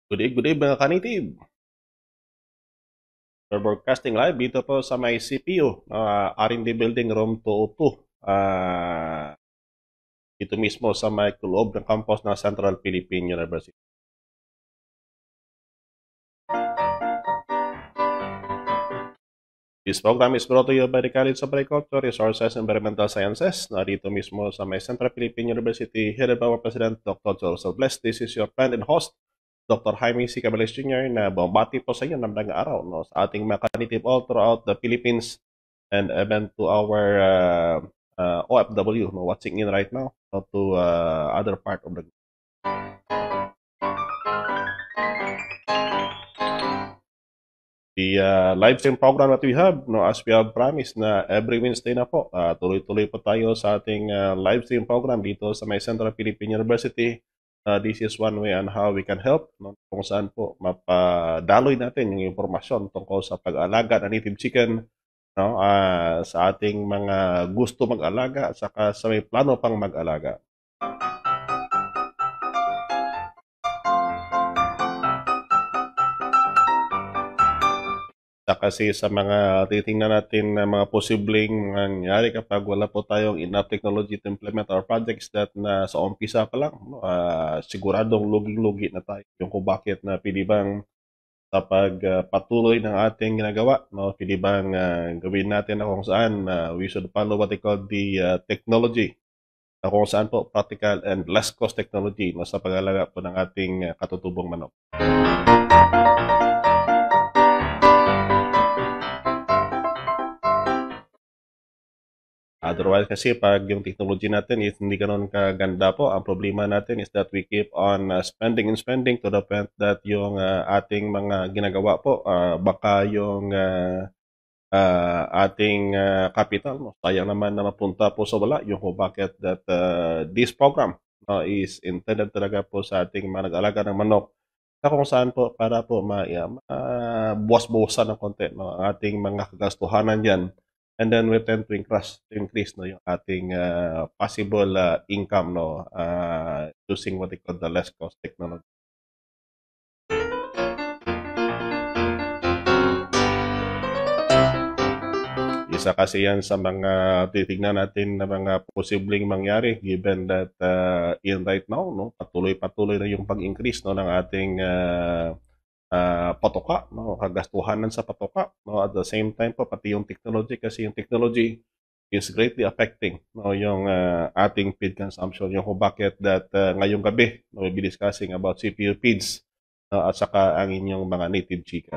Good day mga kanitib. We're broadcasting live dito po sa may CPU, R&D Building Room 202. Dito mismo sa may loob ng campus ng Central Philippine University. This program is brought to you by the College of Agriculture, Resources, and Environmental Sciences. Dito mismo sa may Central Philippine University, headed by our President, Dr. Joseph Bless. This is your friend and host, Dr. Jaime C. Cabales Jr. na bumbati po sa inyo ng mga araw sa ating mga kanitib all throughout the Philippines and even to our OFW watching in right now to other part of the live stream program that we have, as we have promised na every Wednesday na po, tuloy-tuloy po tayo sa ating live stream program dito sa may Central Philippine University. This is one way on how we can help, kung saan po mapadaloy natin yung impormasyon tungkol sa pag-alaga ng native chicken, sa ating mga gusto mag-alaga at saka sa may plano pang mag-alaga. Kasi sa mga titingnan natin na mga posibleng mangyari kapag wala po tayong enough technology to implement our projects that na sa umpisa pa lang, siguradong luging-lugi na tayo. Yung kung bakit na pili bang sa pagpatuloy ng ating ginagawa, pili bang gawin natin na kung saan we should follow what they call the technology, na kung saan po practical and less cost technology sa pag-alaga po ng ating katutubong manok. Otherwise kasi pag yung technology natin is hindi ganoon kaganda po, ang problema natin is that we keep on spending and spending to the point that yung ating mga ginagawa po, baka yung ating capital, sayang naman na mapunta po sa wala, yung kung bakit that this program is intended talaga po sa ating mga nag-alaga ng manok, na kung saan po para po buwas-buwasan ng konti ang ating mga kagastuhanan dyan. And then we tend to increase yung ating possible income using what they call the less cost technology. Isa kasi yan sa mga titignan natin na mga posibleng mangyari given that in right now patuloy-patuloy na yung pag-increase ng ating patoka, kagastuhanan sa patoka, at the same time po pati yung technology, kasi yung technology is greatly affecting yung ating feed consumption, yung kung bakit that ngayong gabi we'll be discussing about CPU feeds at saka ang inyong mga native chicken.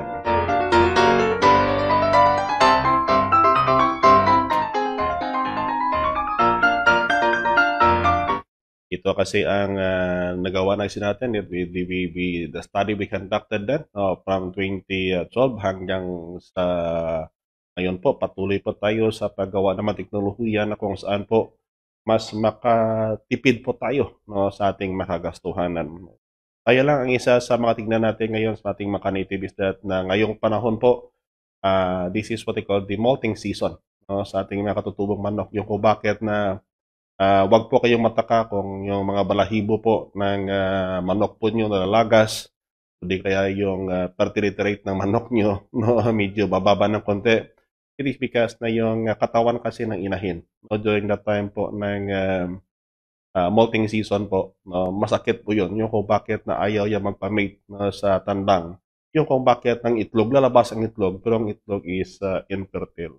Ito kasi ang nagawa na natin the study we conducted then from 2012 hanggang sa ngayon po. Patuloy po tayo sa paggawa ng mga teknolohiya na kung saan po mas makatipid po tayo sa ating makagastuhanan. Kaya lang ang isa sa mga tignan natin ngayon sa ating mga native is that na ngayong panahon po, this is what they call the molting season sa ating mga katutubong manok. Yung kung bakit na wag po kayong mataka kung yung mga balahibo po ng manok po nyo nalalagas, hindi kaya yung fertility rate ng manok nyo medyo bababa ng konti. It is because na yung katawan kasi ng inahin during that time po ng molting season po, masakit po yun. Yung kung bakit na ayaw niya magpa-mate sa tandang. Yung kung bakit ng itlog, lalabas ang itlog, pero ang itlog is infertile.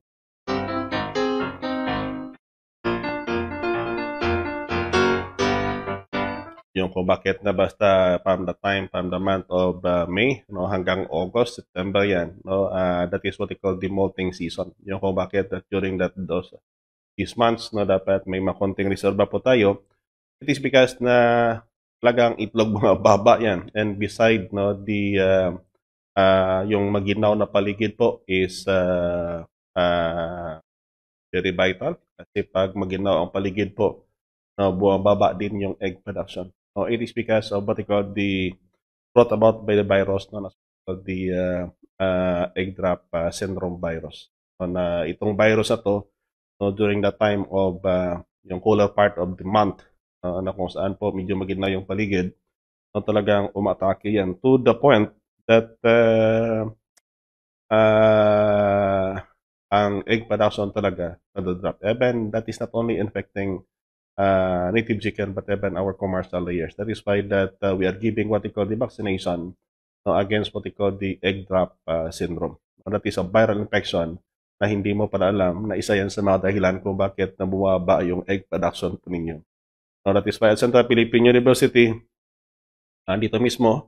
Yung kung bakit na basta from the month of May hanggang August, September yan, that is what we call the molting season. Yung kung bakit that during these months dapat may makonting reserva po tayo. It is because na talagang itlog mga baba yan, and beside yung maginaw na paligid po is very vital, kasi pag maginaw ang paligid po, bumababa din yung egg production. It is because of what they call brought about by the virus known as the egg drop syndrome virus. Na itong virus na to, during the time of yung cooler part of the month, na kung saan po medyo maginaw yung paligid, talagang umatake yan to the point that ang egg production talaga nado-drop. Even that is not only infecting native chicken but even our commercial layers. That is why that we are giving what we call the vaccination against what we call the egg drop syndrome. That is a viral infection na hindi mo pala alam na isa yan sa mga dahilan kung bakit bumaba yung egg production po ninyo. That is why at Central Philippine University, dito mismo,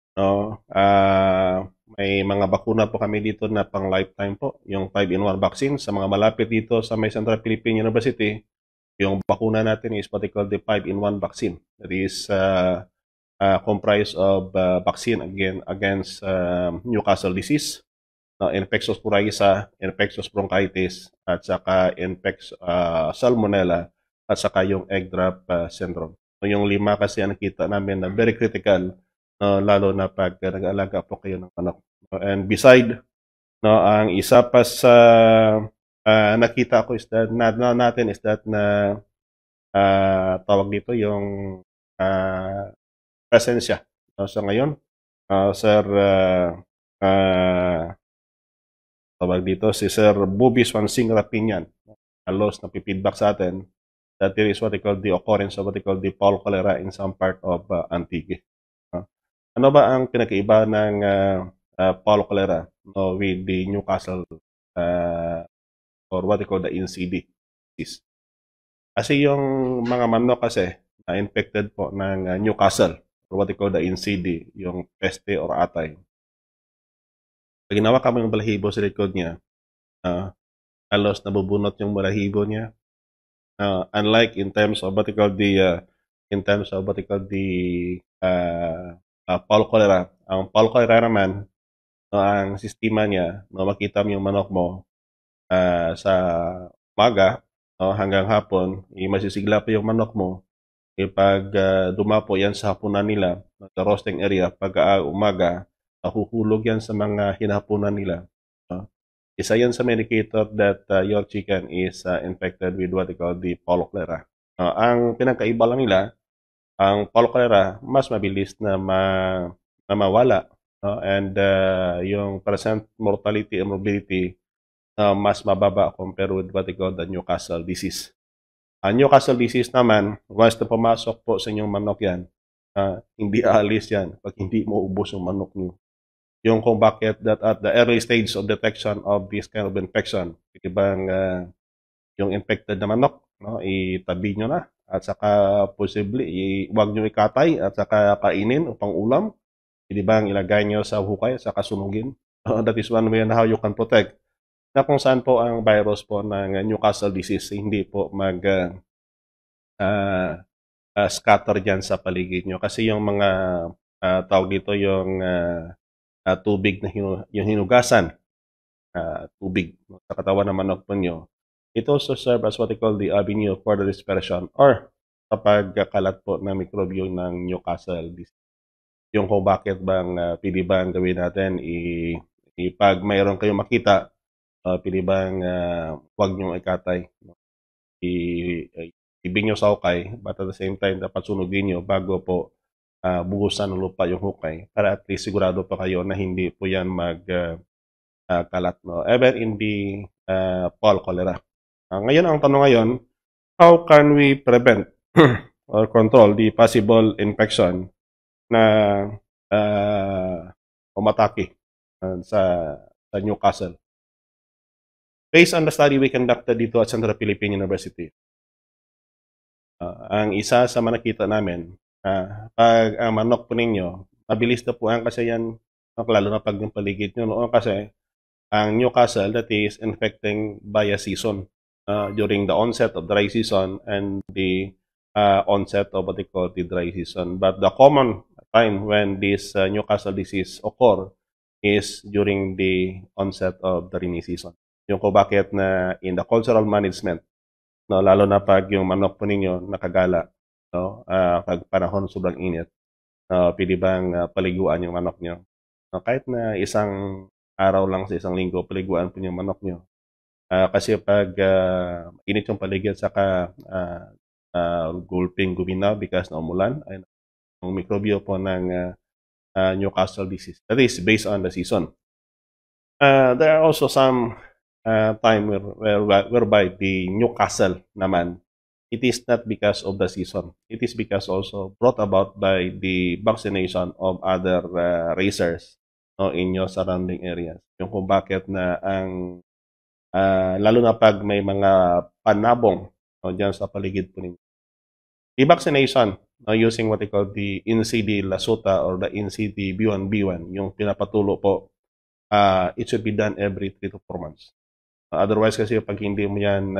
may mga bakuna po kami dito na pang lifetime po, yung 5-in-1 vaccine sa mga malapit dito sa may Central Philippine University. Yung bakuna natin is what they call the 5-in-1 vaccine. That is comprised of vaccine against Newcastle disease, infectious coryza, infectious bronchitis, at saka salmonella, at saka yung egg drop syndrome. So, yung 5 kasi ang nakita namin na very critical, lalo na pag nag-aalaga po kayo ng manok. And beside, ang isa pa sa nakita ko is that natin is that na tawag dito yung presensya. So ngayon, Sir tawag dito si Sir Bobby Swansing Rapinyan, halos napipidback sa atin that there is what they call the occurrence of what they call the fall cholera in some part of Antique. Ano ba ang pinakaiba ng fall cholera with the Newcastle or what they call the NCD disease? Kasi yung mga manok kasi na infected po ng Newcastle or what they call the NCD, yung peste or atay. Pag ginawa kami ng balahibo sa likod niya, halos nabubunot yung balahibo niya. Unlike in terms of what they call the fall cholera. Ang fall cholera naman, ang sistema niya, makita mo yung manok mo sa umaga hanggang hapon, masisigla pa yung manok mo. Pag dumapo yan sa hapunan nila, sa roasting area, pag umaga, huhulog yan sa mga hinahapunan nila. Isa yan sa indicator that your chicken is infected with what they call the fall cholera. Ang pinagkaiba lang nila, ang fall cholera, mas mabilis na mawala. And yung percent mortality and morbidity, mas mababa compared with what they call the Newcastle disease. Ang Newcastle disease naman, once na pumasok po sa inyong manok yan, hindi aalis yan pag hindi mo ubos yung manok nyo. Yung kung bakit that at the early stage of detection of this kind of infection, ibang yung infected na manok, itabi nyo na at saka possibly huwag nyo ikatay at saka kainin upang ulam. Hindi bang ilagay nyo sa hukay at saka sunugin? That is one way on how you can protect na kung saan po ang virus po ng Newcastle disease hindi po scatter dyan sa paligid nyo. Kasi yung mga tawag dito yung tubig na yung hinugasan, tubig sa katawan ng manok po nyo, it also serve as what they call the avenue for the dispersion or kapag kalat po ng mikrobyo ng Newcastle disease. Yung kung bakit bang pili bang gawin natin, pag mayroon kayong makita, pili bang huwag nyo ikatay. Ibig nyo sa hukay, but at the same time, dapat sunugin nyo bago po buhusan ng lupa yung hukay para at least sigurado pa kayo na hindi po yan kalat. Even in the fall cholera. Ngayon, ang tanong ngayon, how can we prevent or control the possible infection na umatake sa Newcastle? Based on the study we conducted dito at Central Philippine University, ang isa sa nakita namin, pag ang manok po ninyo, mabilis na po ang kasi yan, lalo na pag yung paligid nyo noon kasi, ang Newcastle that is infecting by a season during the onset of dry season and the onset of what they call the dry season. But the common time when this Newcastle disease occur is during the onset of the rainy season. Yung kung bakit na in the cultural management, lalo na pag yung manok po ninyo nakagala, pag panahon sobrang init, pwede bang paliguan yung manok nyo? Kahit na isang araw lang sa isang linggo, paliguan po yung manok nyo. Kasi pag init yung paligid, saka gulping guminaw because na umulan, ay yung mikrobyo po ng Newcastle disease. That is based on the season. There are also some time whereby the Newcastle naman, it is not because of the season. It is because also brought about by the vaccination of other racers, no, in your surrounding areas. Yung kung bakit na ang lalo na pag may mga panabong, no, dyan sa paligid po ninyo. The vaccination, no, using what they call the NCD Lasuta or the NCD B1B1, yung pinapatulo po, it should be done every 3 to 4 months. Otherwise kasi pag hindi mo yan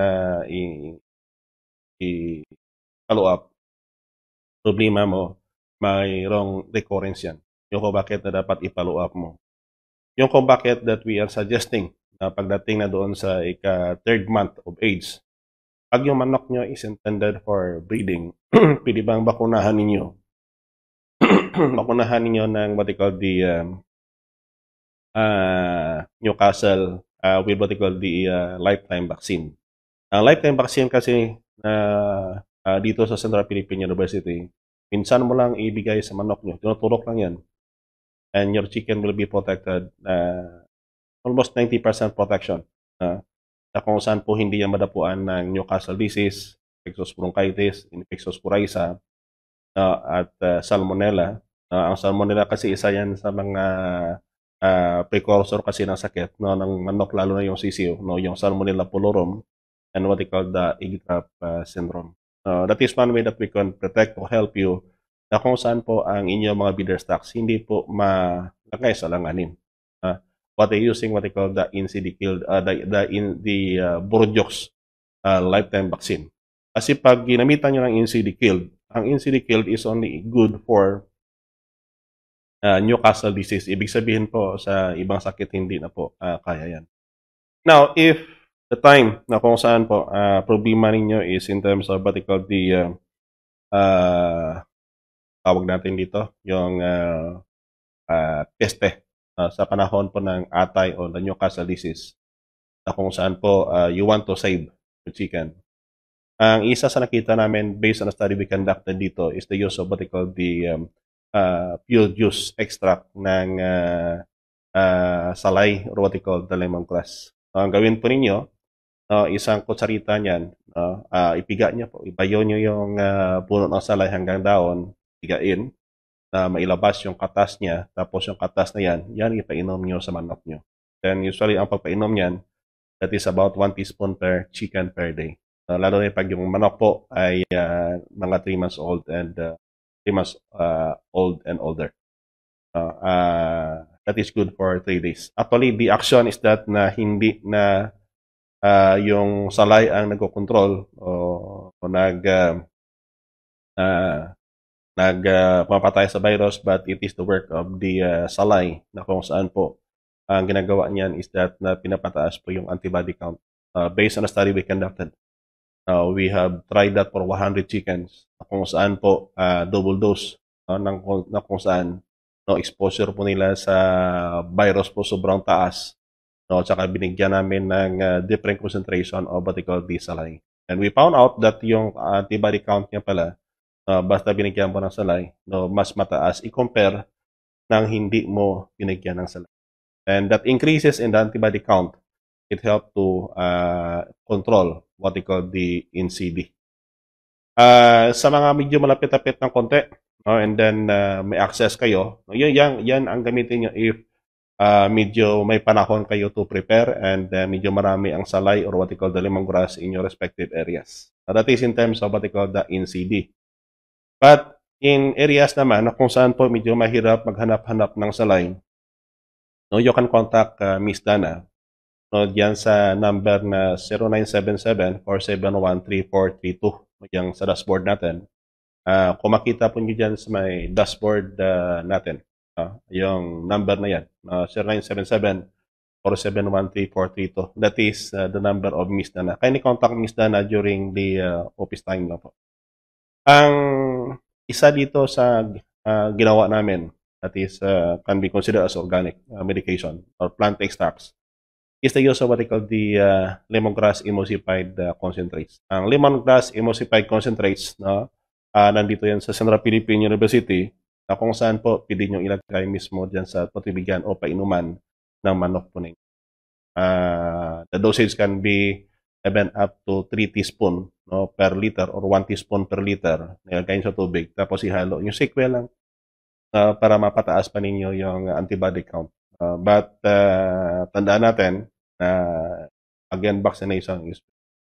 i-follow up, problema mo, mayroong recurrence yan. Yung kung bakit na dapat i-follow up mo. Yung kung bakit that we are suggesting na pagdating na doon sa ika-3rd month of age, pag yung manok nyo is intended for breeding, pwede bang bakunahan ninyo? Bakunahan ninyo ng what they call the Newcastle with what they call the lifetime vaccine. Ang lifetime vaccine kasi dito sa Central Philippine University, minsan mo lang ibigay sa manok nyo. Tinutulok lang yan. And your chicken will be protected. Almost 90% protection. Na kung saan po hindi yan madapuan ng Newcastle disease, infectious bronchitis, infectious coryza, at salmonella. Ang salmonella kasi isa yan sa mga precursor kasi ng sakit, no, ng manok, lalo na yung sisiw, no, yung salmonella pullorum and what they call the egg drop syndrome. That is one way that we can protect or help you na kung saan po ang inyong mga breeder stocks hindi po malagay sa langanin. What they using what they call the NCD killed, the Bourjois lifetime vaccine. Kasi pag ginamitan nyo ng NCD killed, ang NCD killed is only good for Newcastle disease. Ibig sabihin po sa ibang sakit hindi na po kaya yan. Now, if the time na kung saan po problema ninyo is in terms of what they call the tawag natin dito, yung peste sa panahon po ng atay o the Newcastle disease, na kung saan po you want to save the chicken. Ang isa sa nakita namin based on a study we conducted dito is the use of what they call the pure juice extract ng salay or what they call the lemongrass. Ang gawin po ninyo, isang kutsarita niyan, ipiga niyo po, ibayo niyo yung puno ng salay hanggang daon, pigain, na mailabas yung katas niya, tapos yung katas na yan ipainom niyo sa manok niyo. Then usually ang pagpainom niyan, that is about 1 teaspoon per chicken per day. Lalo na pag yung manok po ay mga 3 months old and 3 months old and older. That is good for 3 days. Actually, the action is that na hindi na yung salay ang nagko-control o pumapatay sa virus, but it is the work of the salay na kung saan po ang ginagawa niyan is that na pinapataas po yung antibody count. Based on a study we conducted, we have tried that for 100 chickens na kung saan po double dose na kung saan exposure po nila sa virus po sobrang taas. Tsaka binigyan namin ng different concentration of what they call the salay. And we found out that yung antibody count niya pala, basta binigyan mo ng salay, mas mataas i-compare ng hindi mo binigyan ng salay. And that increases in the antibody count. It helped to control what they call the NCD. Sa mga medyo malapit-lapit ng konti, and then may access kayo, yan ang gamitin nyo if medyo may panahon kayo to prepare and medyo marami ang salay or what they call the lemongrass in your respective areas. That is in terms of what they call the NCD. But in areas naman na kung saan po medyo mahirap maghanap-hanap ng salay, you can contact Miss Dana diyan sa number na 0977-471-3432 diyan sa dashboard natin. Kung makita po nyo dyan sa may dashboard natin, yung number na yan, 0977-471-3432. That is the number of Miss Dana. Kindly contact Miss Dana during the office time lang po. Ang isa dito sa ginawa namin, that is can be considered as organic medication or plant extracts, is the use of what they call the lemongrass emulsified concentrates. Ang lemongrass emulsified concentrates, nandito yan sa Central Philippine University, na kung saan po pwede nyo ilagay mismo dyan sa patibigyan o painuman ng manok po ninyo. The dosage can be even up to 3 teaspoon, no, per liter or 1 teaspoon per liter. Nilagay sa tubig. Tapos ihalo yung sequel lang para mapataas pa ninyo yung antibody count. But tandaan natin na again, vaccination is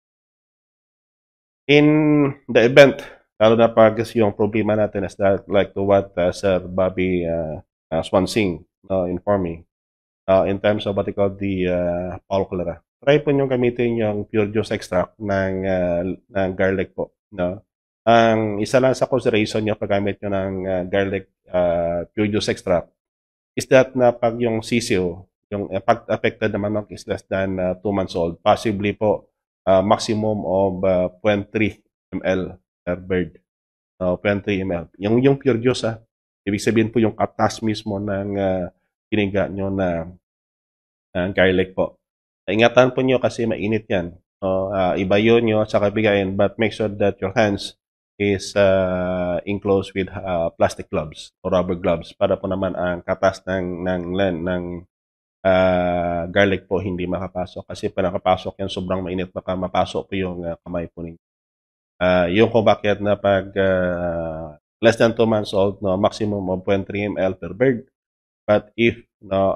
in the event, lalo na pag yung problema natin is that like to what Sir Bobby Swansing informed me, in terms of what they call the Paulo cholera. Try po nyo gamitin yung pure juice extract ng garlic po. No? Ang isa lang sa consideration nyo paggamit nyo ng garlic pure juice extract is that na pag yung sisiyo, yung pag affected na manok is less than 2 months old, possibly po maximum of 0.3 ml per bird. 0.3 ml. Yung pure juice, ibig sabihin po yung katas mismo ng piniga nyo na garlic po. Ingatan po nyo kasi mainit yan. Ibayo nyo sa kabigayin, but make sure that your hands is enclosed with plastic gloves or rubber gloves para po naman ang katas ng garlic po hindi makapasok. Kasi pag nakapasok yan, sobrang mainit, baka mapasok po yung kamay po ninyo. Yung kung bakit na pag less than 2 months old, no, maximum of 0.3 ml per bird. But if no,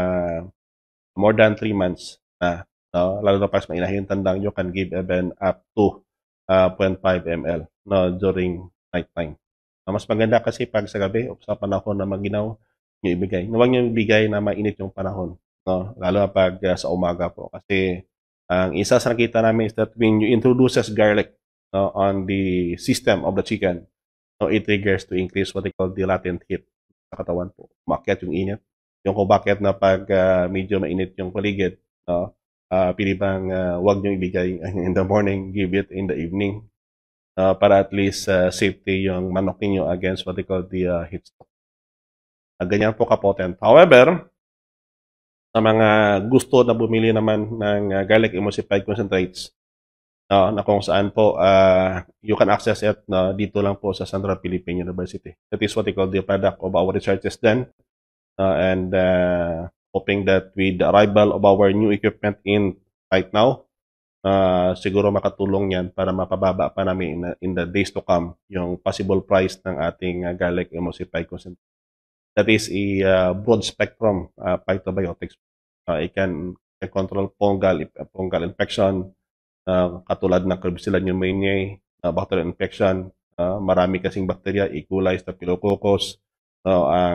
more than 3 months na, no, lalo na pag mainahin tandang, you can give even up to 0.5 ml no, during night time. Mas maganda kasi pag sa gabi o sa panahon na maginaw nyo ibigay. Huwag nyo ibigay na mainit yung panahon. No? Lalo na pag sa umaga po. Kasi ang isa sa nakita namin is that when you introduces garlic no, on the system of the chicken, no, it triggers to increase what they call the latent heat sa katawan po. Umakyat yung init. Yung kung bakit na pag medyo mainit yung paligid, no, pili bang wag nyo ibigay in the morning, give it in the evening para at least safety yung manok ninyo against what they call the heat stroke. Ganyan po kapotent. However, sa mga gusto na bumili naman ng garlic emulsified concentrates, na kung saan po you can access it dito lang po sa Central Philippine University. That is what they call the product of our researches then. And hoping that with the arrival of our new equipment in right now, siguro makatulong yan para mapababa pa namin in the days to come yung possible price ng ating garlic emulsified concentrate. That is a broad spectrum phytobiotics. It can control fungal infection, katulad ng Klebsiella pneumoniae, bacterial infection, marami kasing bakterya, E. coli, Staphylococcus, ang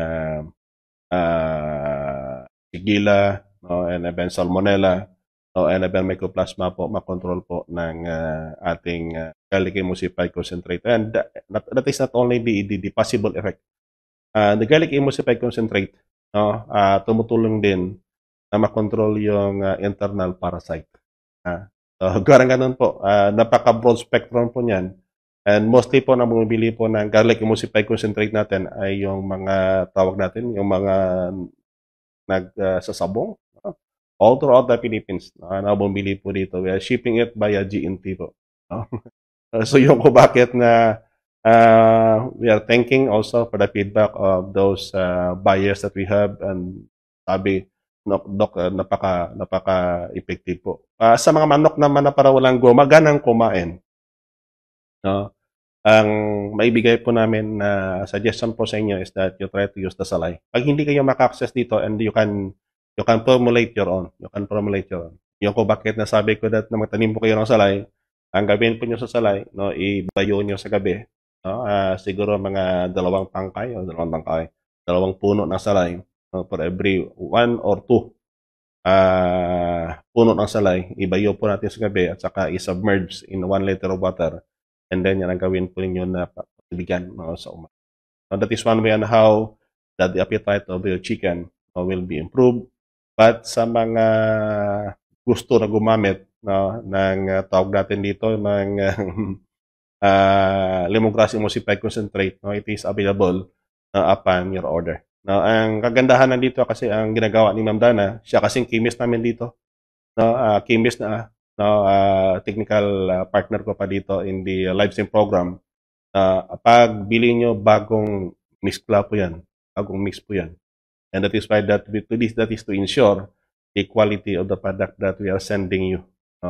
Shigella, and even Salmonella, and even Mycoplasma po, makontrol po ng ating garlic emulsified concentrate. And that is not only the possible effect. The garlic emulsified concentrate, tumutulong din na makontrol yung internal parasite. Garang ganun po, napaka-broad spectrum po niyan. And mostly po na bumibili po ng garlic emulsified concentrate natin ay yung mga tawag natin, yung mga nagsasabong. All throughout the Philippines, na bumibili po dito. We are shipping it via GNT po. So yung kung bakit na we are thanking also for the feedback of those buyers that we have, and sabi, Dok, napaka-effective po. Sa mga manok naman na para walang gumaganang kumain, no? Ang maibigay po namin na suggestion po sa inyo is that you try to use the salay. Pag hindi kayo maka-access dito, and you can formulate your own. You can formulate your own. Yung kung bakit nasabi ko that na magtanim po kayo ng salay, ang gawin po nyo sa salay, no, ibayo nyo sa gabi. No? Siguro mga dalawang puno ng salay, no, for every 1 or 2 puno ng salay, ibayo po natin sa gabi at saka i-submerge in 1 liter of water. And then yan ang gawin po ninyo na patibigyan sa umaga. That is one way on how that the appetite of your chicken will be improved. But sa mga gusto na gumamit ng tawag natin dito ng lemongrass emulsified concentrate, it is available upon your order. Now, ang kagandahan nandito kasi ang ginagawa ni Ma'am Dana, siya kasing chemist namin dito. Chemist na technical partner ko pa dito in the live stream program. Pag bili nyo, bagong mixcla po yan. Bagong mix po yan. And that is why that is to ensure the quality of the product that we are sending you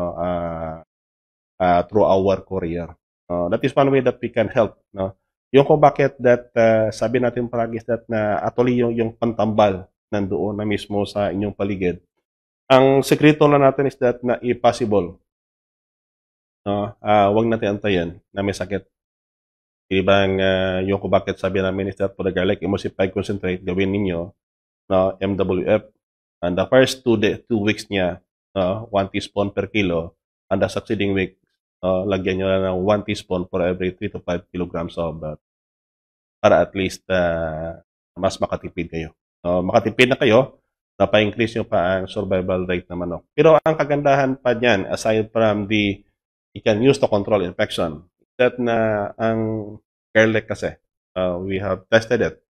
through our courier. That is one way that we can help. No? Yung kung bakit that sabi natin parang is that na actually yung pantambal nandoon na mismo sa inyong paligid. Ang sekreto lang natin is that na impossible. Wag natin antayin na may sakit. Ibang yung kung bakit sabi namin is that for the garlic emulsified concentrate, gawin ninyo MWF. And the first 2 weeks niya, 1 teaspoon per kilo. And the succeeding week, lagyan nyo lang ng 1 teaspoon for every 3 to 5 kilograms of para at least mas makatipid kayo. Makatipid na kayo, napa-increase nyo pa ang survival rate ng manok. Pero ang kagandahan pa niyan, aside from you can use to control infection, that na ang garlic kasi, we have tested it.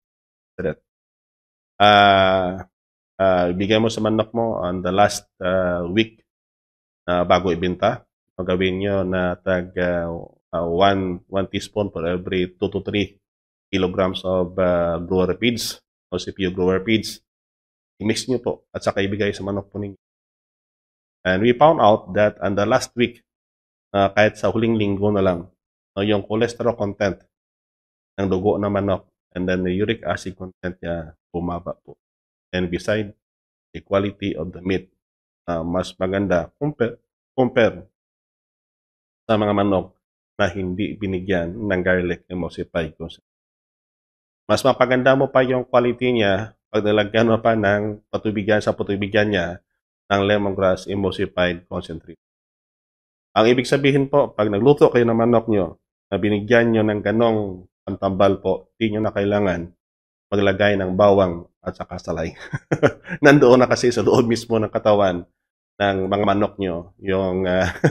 Bigay mo sa manok mo on the last week bago ibenta. Gawin nyo na tag 1 teaspoon for every 2 to 3 kilograms of grower feeds o CPU grower feeds. I-mix nyo po at saka ibigay sa manok po ninyo. And we found out that on the last week, kahit sa huling linggo na lang, yung cholesterol content ng dugo ng manok and then the uric acid content niya bumaba po. And beside, the quality of the meat, mas maganda compare sa mga manok na hindi binigyan ng garlic emulsified concentrate. Mas mapaganda mo pa yung quality niya pag nilagyan mo pa ng patubigan niya ng lemongrass emulsified concentrate. Ang ibig sabihin po, pag nagluto kayo ng manok nyo, na binigyan nyo ng ganong pantambal po, hindi nyo na kailangan maglagay ng bawang at saka salay. Nandoon na kasi sa loob mismo ng katawan ng mga manok nyo yung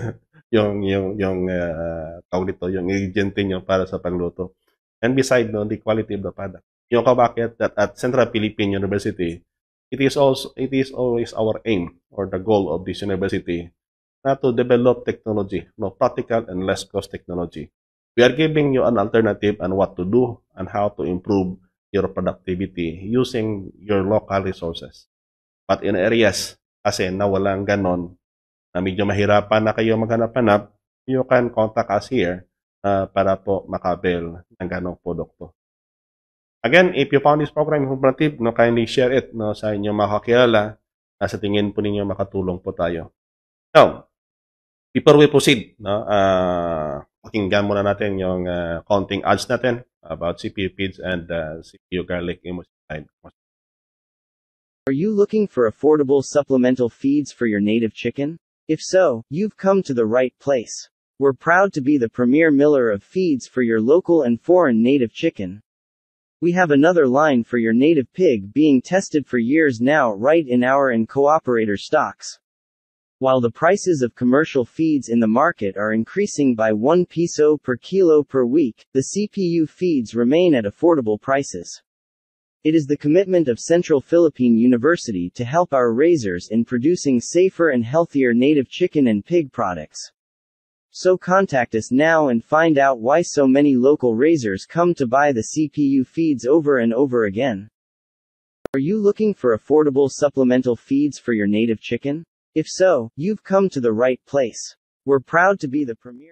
tawag dito, yung ingredient nyo para sa pagluto. And beside no, the quality of the product. Yung bakit that at Central Philippine University, it is always our aim or the goal of this university to develop technology, practical and less cost technology. We are giving you an alternative on what to do and how to improve your productivity using your local resources. But in areas kasi na walang ganon, na medyo mahirapan na kayo maghanap-hanap, you can contact us here para po makabil ng ganong produkto. Again, if you found this program informative, kindly share it sa inyong mga kakilala na sa tingin po ninyo makatulong po tayo. Now, before we proceed, pakinggan muna natin yung counting ads natin about CPU feeds and CPU garlic emulsified. Are you looking for affordable supplemental feeds for your native chicken? If so, you've come to the right place. We're proud to be the premier miller of feeds for your local and foreign native chicken. We have another line for your native pig being tested for years now right in our and cooperator stocks. While the prices of commercial feeds in the market are increasing by 1 peso per kilo per week, the CPU feeds remain at affordable prices. It is the commitment of Central Philippine University to help our raisers in producing safer and healthier native chicken and pig products. So contact us now and find out why so many local raisers come to buy the CPU feeds over and over again. Are you looking for affordable supplemental feeds for your native chicken? If so, you've come to the right place. We're proud to be the premier.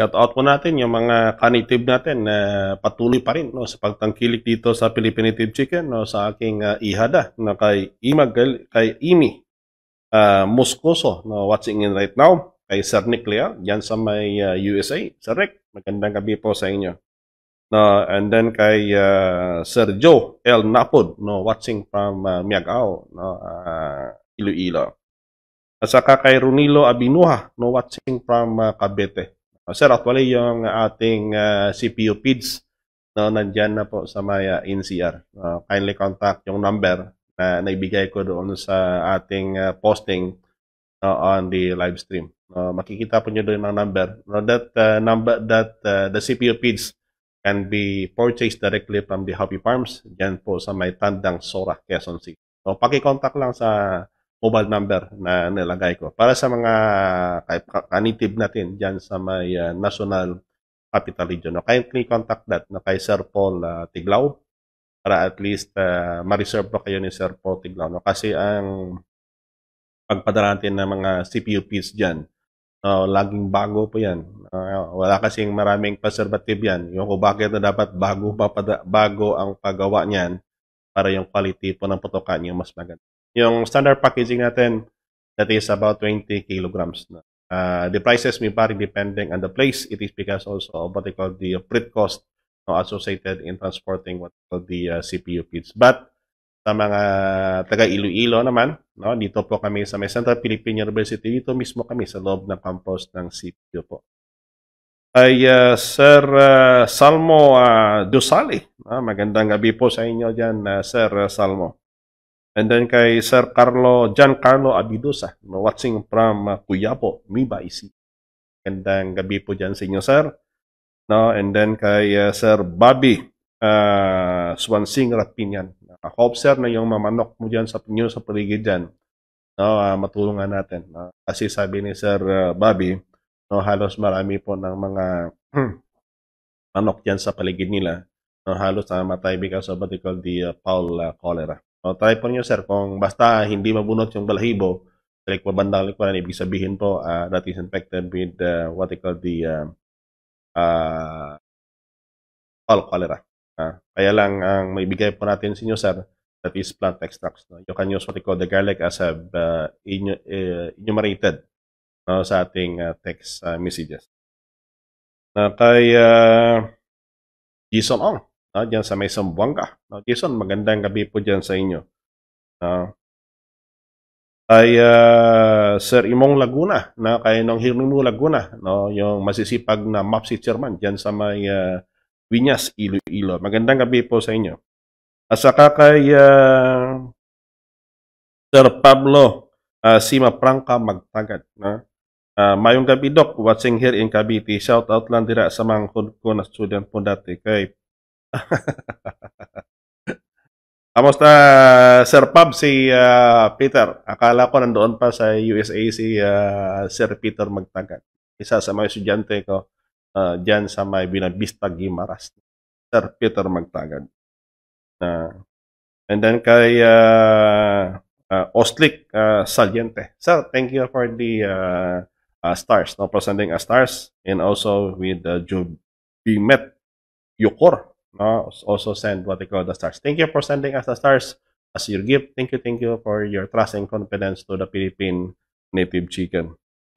Shout out po natin yung mga ka-native natin na patuloy pa rin no, sa pagtangkilik dito sa Philippine Native Chicken no, sa aking ihada na kay Imi Moscoso no, watching in right now, kay Sir Nick Lea dyan sa may USA. Sir Rick, magandang gabi po sa inyo. No, and then kay Sir Joe L. Napod no, watching from Miagao no, Iloilo. At saka kay Runilo Abinuha no, watching from Cavite. Sir, actually yung ating CPU PIDS no, nandyan na po sa may NCR. Kindly contact yung number na naibigay ko doon sa ating posting on the live stream. Makikita po nyo doon ang number. The CPU PIDS can be purchased directly from the Happy Farms dyan po sa may Tandang Sora, Quezon City. So, pakicontact lang sa mobile number na nilagay ko para sa mga ka-native natin dyan sa may National Capital Region. No, kindly contact that na kay Sir Paul Tiglao para at least ma-reserve pa kayo ni Sir Paul Tiglao. No? Kasi ang pagpadala natin ng mga CPU PIDS dyan, laging bago po yan. Wala kasing maraming preservative yan. Yung kung bakit na dapat bago ang paggawa niyan para yung quality po ng putukan yung mas maganda. Yung standard packaging natin, that is about 20 kilograms. The prices may vary depending on the place. It is because also of what they call the freight cost associated in transporting what they call the CPU kits. But sa mga taga Iloilo naman, no, dito po kami sa may Central Philippine University, dito mismo kami sa loob ng campus ng CPU po. Ay Sir Salmo Dusali. Magandang gabi po sa inyo dyan, Sir Salmo. And then kay Sir Giancarlo Abidusa, watching from Cuyapo, Mibay City. Magandang gabi po dyan sa inyo, Sir. No, and then kay Sir Bobby Swansing Rapinyan. Hope, Sir, na yung mamanok mo dyan sa inyo sa paligid dyan, no, matulungan natin. Kasi sabi ni Sir Bobby, no, halos marami po ng mga manok dyan sa paligid nila. No, halos namatay because of what they call the foul cholera. No, try po nyo, Sir, kung basta hindi mabunot yung balahibo, like mabandang likuran, ibig sabihin po that is infected with what they call the foul cholera. Kaya lang ang maibigay po natin sa inyo, Sir, that is plant extracts. No? You can use what we call the garlic as enumerated sa ating text messages. Kay Jason Ong, dyan sa may Sambuanga. Jason, magandang gabi po dyan sa inyo. Kay Sir Imong Laguna, kay Nong Hirmino Laguna, no? Yung masisipag na MAPSI chairman dyan sa may Viñas, Iloilo. Magandang gabi po sa inyo. At saka kay Sir Pablo Sima Prangka Magtagad. Mayong gabi, Doc. Watching here in Cavite. Shout out lang dira sa mga ko na student po dati. Kay kamusta, Sir Pab, si Peter? Akala ko nandoon pa sa USA si Sir Peter Magtagad. Isa sa mga estudyante ko dyan sa may Binabista Gimaras. Sir Peter Magtagad. And then kay Oslik Saliente. Sir, thank you for the stars. No, for sending us stars. And also with Jubimet Yukor. No, also send what they call the stars. Thank you for sending us the stars as your gift. Thank you for your trust and confidence to the Philippine Native Chicken.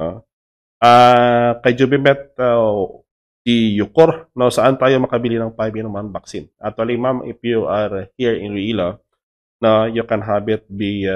Kay Jubimet si Yukor, no, saan tayo makabili ng 5-in-1 vaccine? Actually, ma'am, if you are here in Iloilo, no, you can have it be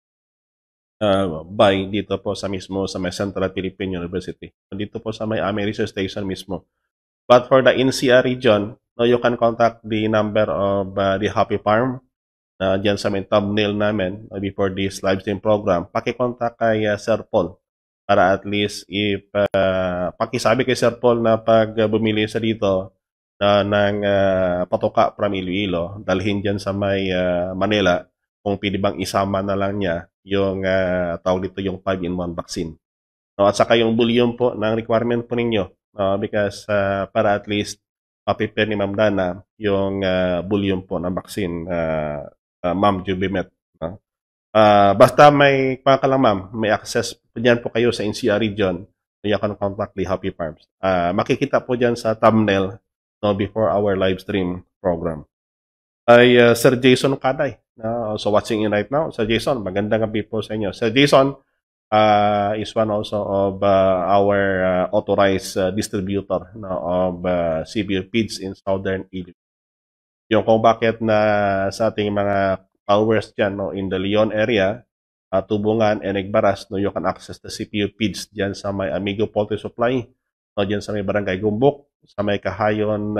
buy dito po sa mismo sa may Central Philippine University. Dito po sa may Research Station mismo. But for the NCR region, no, you can contact the number of the Happy Farm dyan sa may thumbnail namin before this live stream program. Pakicontact kay Sir Paul para at least if pakisabi kay Sir Paul na pag bumili sa dito ng patoka from Iloilo, dalhin dyan sa may Manila, kung pwede bang isama na lang niya yung tawag dito yung 5-in-1 vaccine. No, at saka yung volume po ng requirement po ninyo because para at least ma-prepare ni Ma'am Dana yung volume po ng vaccine, Ma'am Jubimet. Basta may pangakalang, ma'am, may access dyan po kayo sa NCR region You can contact the Happy Farms. Makikita po dyan sa thumbnail, no, before our live stream program. Ay Sir Jason Kaday, so watching in right now. Sir Jason, magandang gabi po sa inyo. Sir Jason is one also of our authorized distributor, no, of CBO feeds in Southern Iloilo. Yung kung bakit na sa ating mga followers dyan, no, in the Leon area, Tubungan, and Egbaras, no, you can access the CPU feeds dyan sa may Amigo Poultry Supply, no, dyan sa may Barangay Gumbok, sa may Kahayon,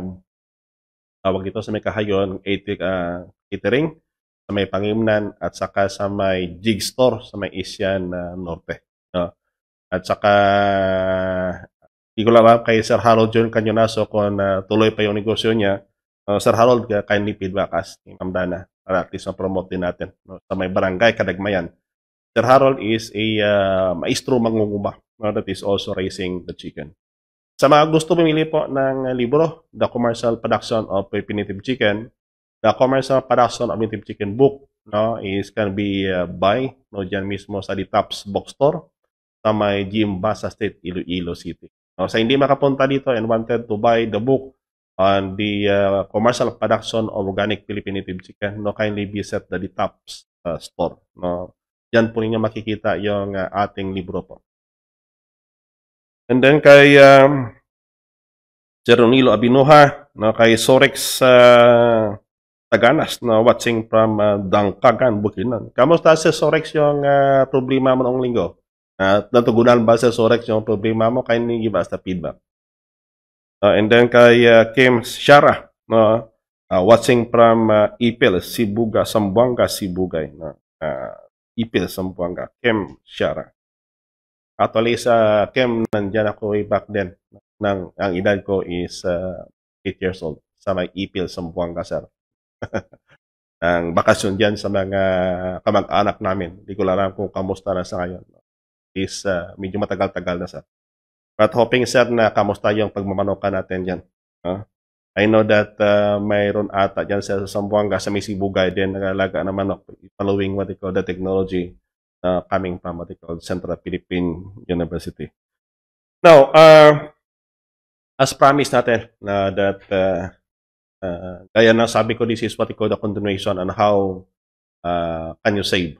tawag dito sa may Kahayon Catering, sa may Pangimnan, at saka sa may Jig Store sa may Asian Norte. No? At saka, hindi ko lang kay Sir Harold John Canyonaso kung tuloy pa yung negosyo niya. Sir Harold, kindly feedback us, Ma'am Dana, para at least ma-promote din natin, no? Sa may barangay Kadagmayan. Sir Harold is a maestro mangunguma, no? That is also raising the chicken. Sa mga gusto bumili po ng libro, The Commercial Production of Philippine Native Chicken, The Commercial Production of Native Chicken book, no, is can be buy, no, dyan mismo sa The Tops Bookstore sa may Jimba sa State, Iloilo City. No, sa hindi makapunta dito and wanted to buy the book on the commercial production of organic Philippine Native Chicken, no, kindly visit the Tops store. No, diyan po ninyo makikita yung ating libro po. And then kay Sir Ronilo Abinuha, no, kay Sorex Taganas, na watching from Dangkagan, Bukidnon. Kamusta si Sorex yung problema mo noong linggo? Natugunan ba sa Sorex yung problema mo? Kindly give us the feedback. And then kay Kim Shara, no, watching from Ipil, Sibuga, Sambuanga, Sibugay. No, Ipil, Sambuanga, Kim Shara. Actually sa Kim, nandyan ako way back then. Ang edad ko is 8 years old sa may Ipil, Sambuanga, sir. Ang bakasyon dyan sa mga kamag-anak namin. Hindi ko alam kung kamusta na sa ngayon. Is medyo matagal-tagal na, sir. But hoping, sir, na kamusta yung pagmamanokan natin dyan. I know that mayroon ata dyan sa Sambuanga, sa may Sibugay din, nagalaga ng manok, following what they call the technology coming from what they call Central Philippine University. Now, as promised natin, that kaya na sabi ko, this is what we call the continuation on how can you save.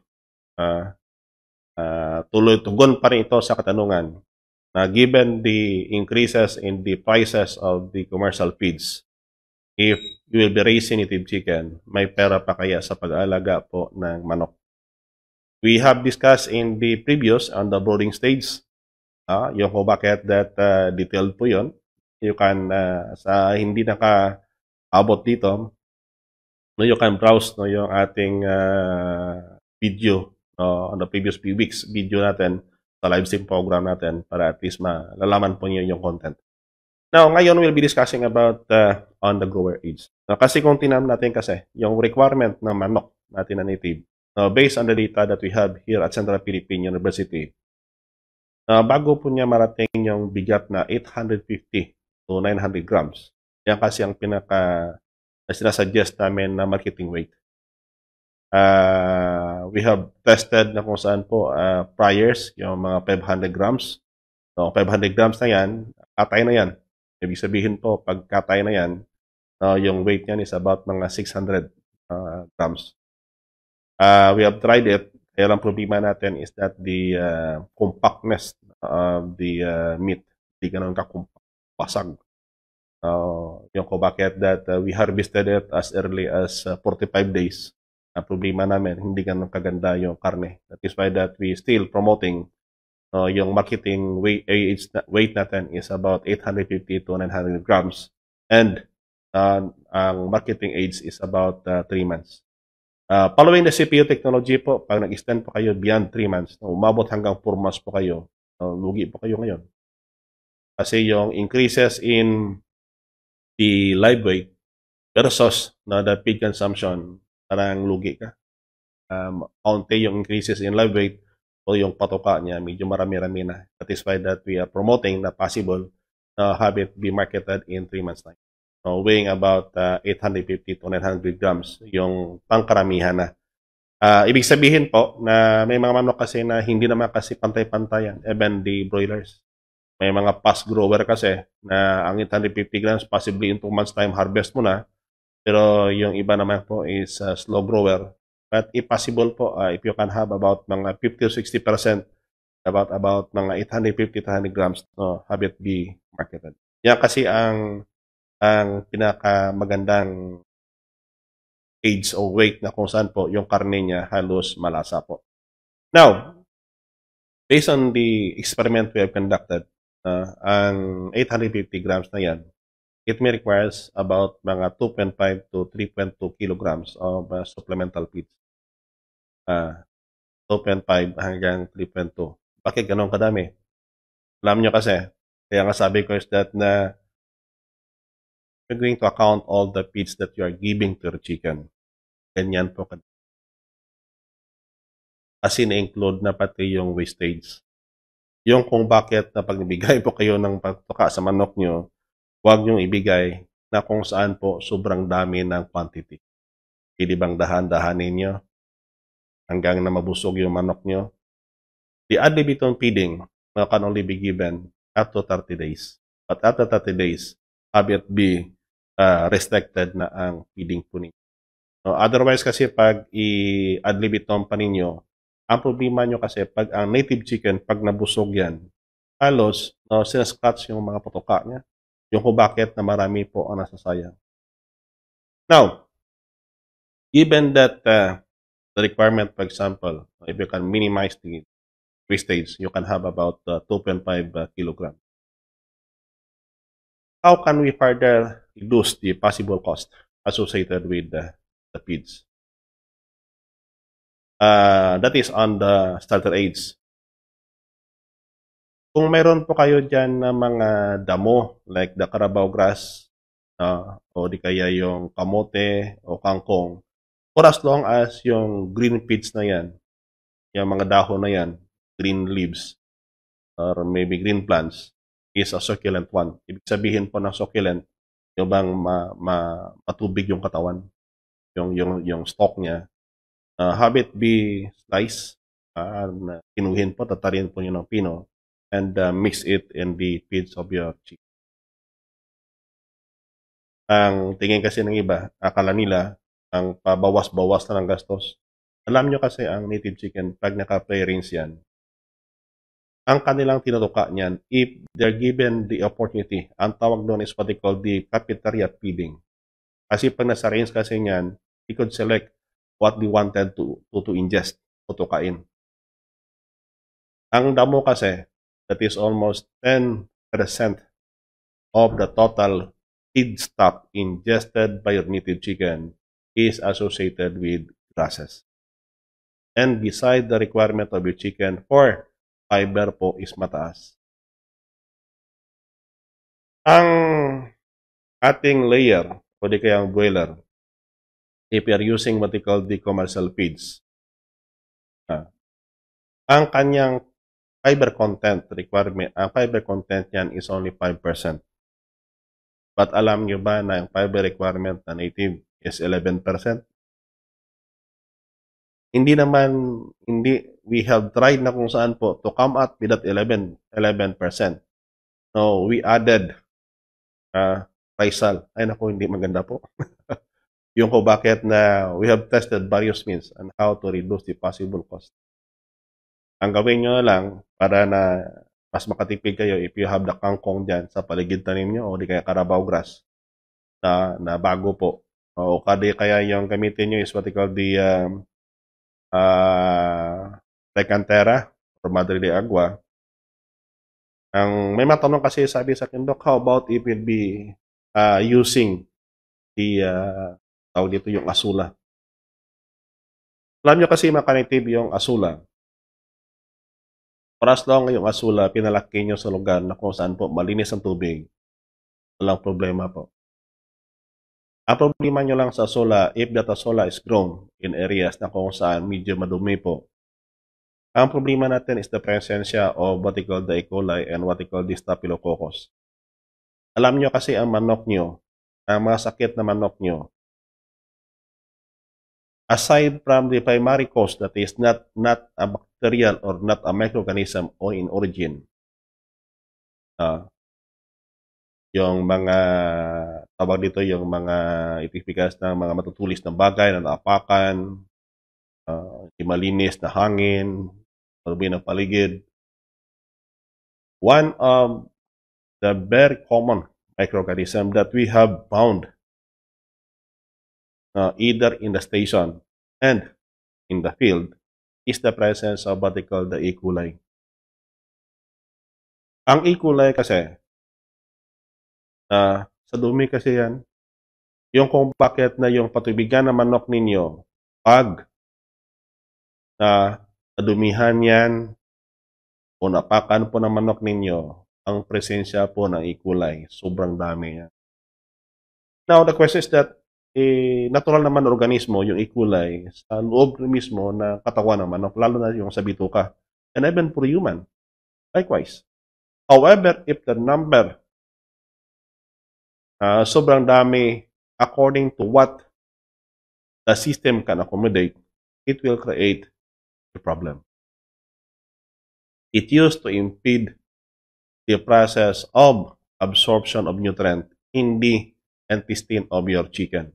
Tuloy-tugon pa rin ito sa katanungan na given the increases in the prices of the commercial feeds, if you will be raising native chicken, may pera pa kaya sa pag-aalaga po ng manok? We have discussed in the previous on the brooding stage, yung kung bakit that detailed po yun. You can, sa hindi naka-abot dito, no, you can browse, no, yung ating video on the previous few weeks, video natin sa live stream program natin para at least malalaman po niyo yung content. Now, ngayon we'll be discussing about on the grower age. Kasi kung tinam natin kasi, yung requirement ng manok natin na native, based on the data that we have here at Central Philippine University, bago po niya marating yung bigat na 850 to 900 grams, yan kasi ang pinaka sinasuggest namin na marketing weight. We have tested na kung saan po priors, yung mga 500 grams. So, 500 grams na yan, katay na yan. Ibig sabihin po, pag katay na yan, yung weight niyan is about mga 600 grams. We have tried it. Kaya lang problema natin is that the compactness of the meat, hindi ganun kakumpasag. Yung ko bakit that we harvested it as early as 45 days. Ang problema namin, hindi ganun kaganda yung karne. That is why that we still promoting yung marketing weight natin is about 850 to 900 grams. And ang marketing age is about 3 months. Following the CPU technology po, pag nag-extend po kayo beyond 3 months, umabot hanggang 4 months po kayo, lugi po kayo ngayon. Kasi yung increases in the live weight versus the feed consumption, parang lugi ka. Kaunti yung increases in live weight o yung patoka niya, medyo marami-rami na. That is why that we are promoting na possible have it be marketed in 3 months time. Weighing about 850 to 900 grams, yung pangkaramihan na. Ibig sabihin po na may mga manok kasi na hindi naman kasi pantay-pantayan, even the broilers. May mga fast grower kasi na ang 850 grams possibly in 2 months time harvest mo na. Pero yung iba naman po is slow grower. But if possible po, if you can have about mga 50 to 60%, about mga 850 to 100 grams, no, have it be marketed. Yan kasi ang pinakamagandang age o weight na kung saan po yung karne niya halos malasa po. Now, based on the experiment we have conducted, ang 850 grams na yan, it may requires about mga 2.5 to 3.2 kilograms of supplemental feeds. 2.5 hanggang 3.2. Bakit ganun kadami? Alam nyo kasi, kaya nga sabi ko is that na you're going to account all the feeds that you are giving to your chicken. Ganyan po. As in, include na pati yung wastage. Yung kung bakit na pagbigay po kayo ng pagtuka sa manok nyo, huwag nyong ibigay na kung saan po sobrang dami ng quantity. Hindi bang dahan-dahanin nyo hanggang na mabusog yung manok nyo? The ad libitum feeding can only be given up to 30 days. But after 30 days, have it be restricted na ang feeding po ninyo. No, otherwise kasi pag i-ad libitum pa ninyo, ang problema nyo kasi pag ang native chicken, pag nabusog yan, halos sinascratch yung mga putuka niya. Yung kung bakit na marami po ang nasasayang. Now, given that the requirement, for example, if you can minimize the wastage, you can have about 2.5 kilogram. How can we further reduce the possible cost associated with the feeds? That is on the starter aids. Kung meron po kayo dyan na mga damo, like the carabao grass, o di kaya yung kamote o kangkong, for as long as yung green feeds na yan, yung mga dahon na yan, green leaves, or maybe green plants, is a succulent one. Ibig sabihin po ng succulent, yung bang matubig yung katawan, yung stalk niya. Have it be sliced, kinuhin po, tatarin po yun ng pino, and mix it in the feeds of your chicken. Ang tingin kasi ng iba, akala nila, ang pabawas-bawas na ng gastos. Alam nyo kasi ang native chicken, pag naka-free range yan, ang kanilang tinutuka niyan, if they're given the opportunity, ang tawag doon is what they call the cafeteria feeding. Kasi pag nasa range kasi niyan, he could select what they wanted to ingest, o to kain. Ang damo kasi, that is almost 10% of the total feed stock ingested by your native chicken is associated with grasses. And beside the requirement of your chicken for fiber po is mataas. Ang ating layer, o di kayang broiler, if you are using what they call the commercial feeds, ang kanyang fiber content requirement, ang fiber content niyan is only 5%. But alam nyo ba na ang fiber requirement na native is 11%? We have tried na kung saan po to come out with that 11%. No, we added Rizal. Ay naku, hindi maganda po. Yung ko bakit na we have tested various means on how to reduce the possible cost. Ang gawin nyo lang para na mas makatipid kayo if you have the kangkong dyan sa paligid tanim nyo o di kaya carabao grass na bago po. O kaya yung gamitin nyo is what they call the Recantera or Madre de Agua. May matanong kasi sabi sa akin, Doc, how about if we'll be using the tawag dito yung asula? Alam nyo kasi makanitib yung asula. For as long yung asula, pinalaki nyo sa lugar na kung saan po malinis ang tubig, walang problema po. Ang problema nyo lang sa asula, if that asula is grown in areas na kung saan medyo madumi po, ang problema natin is the presensya of what they call the E. coli and what they call the Staphylococcus. Alam nyo kasi ang manok nyo, ang mga sakit na manok nyo, aside from the primary cause that is not a bacterial or not a microorganism or in origin, Ah, yung mga tawag dito, yung mga itipikas ng mga matutulis na bagay na naapakan, di malinis na hangin, marumi ng paligid. One of the very common microorganism that we have found either in the station and in the field is the presence of what they call the E. coli. Ang E. coli kasi, sa dumi kasi yan, yung kung bakit na yung patubigan ng manok ninyo, pag nadumihan yan o napakan po ng manok ninyo, ang presensya po ng E. coli, sobrang dami yan. Now, the question is that, natural naman na organismo, yung E. coli, sa loob mismo na katawan ng manok, lalo na yung sa bituka. And even for human, likewise. However, if the number sobrang dami according to what the system can accommodate, it will create a problem. It used to impede the process of absorption of nutrient in the intestine of your chicken.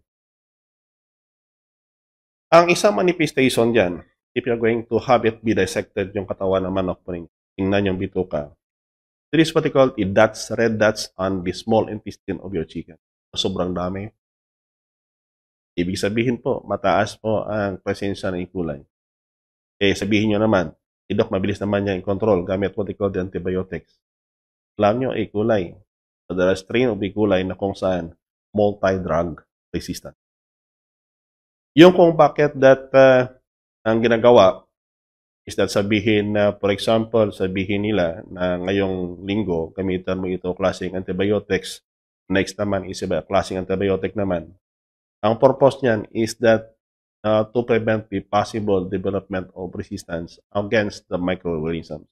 Ang isang manifestation dyan, if you're going to have it be dissected yung katawan ng manok po ninyo, tingnan yung bituka, there is what they call dots, red dots on the small intestine of your chicken. Sobrang dami. Ibig sabihin po, mataas po ang presensya ng E. coli. Sabihin nyo naman, Doc, mabilis naman niya i-control gamit what they call the antibiotics. Alam nyo, E. coli, there are strain of E. coli na kung saan multi-drug resistant. Yung kung bakit that ang ginagawa is that sabihin na, for example, sabihin nila na ngayong linggo, gamitan mo ito klaseng antibiotics, next naman is iba klaseng antibiotic naman. Ang purpose niyan is that to prevent the possible development of resistance against the microorganisms.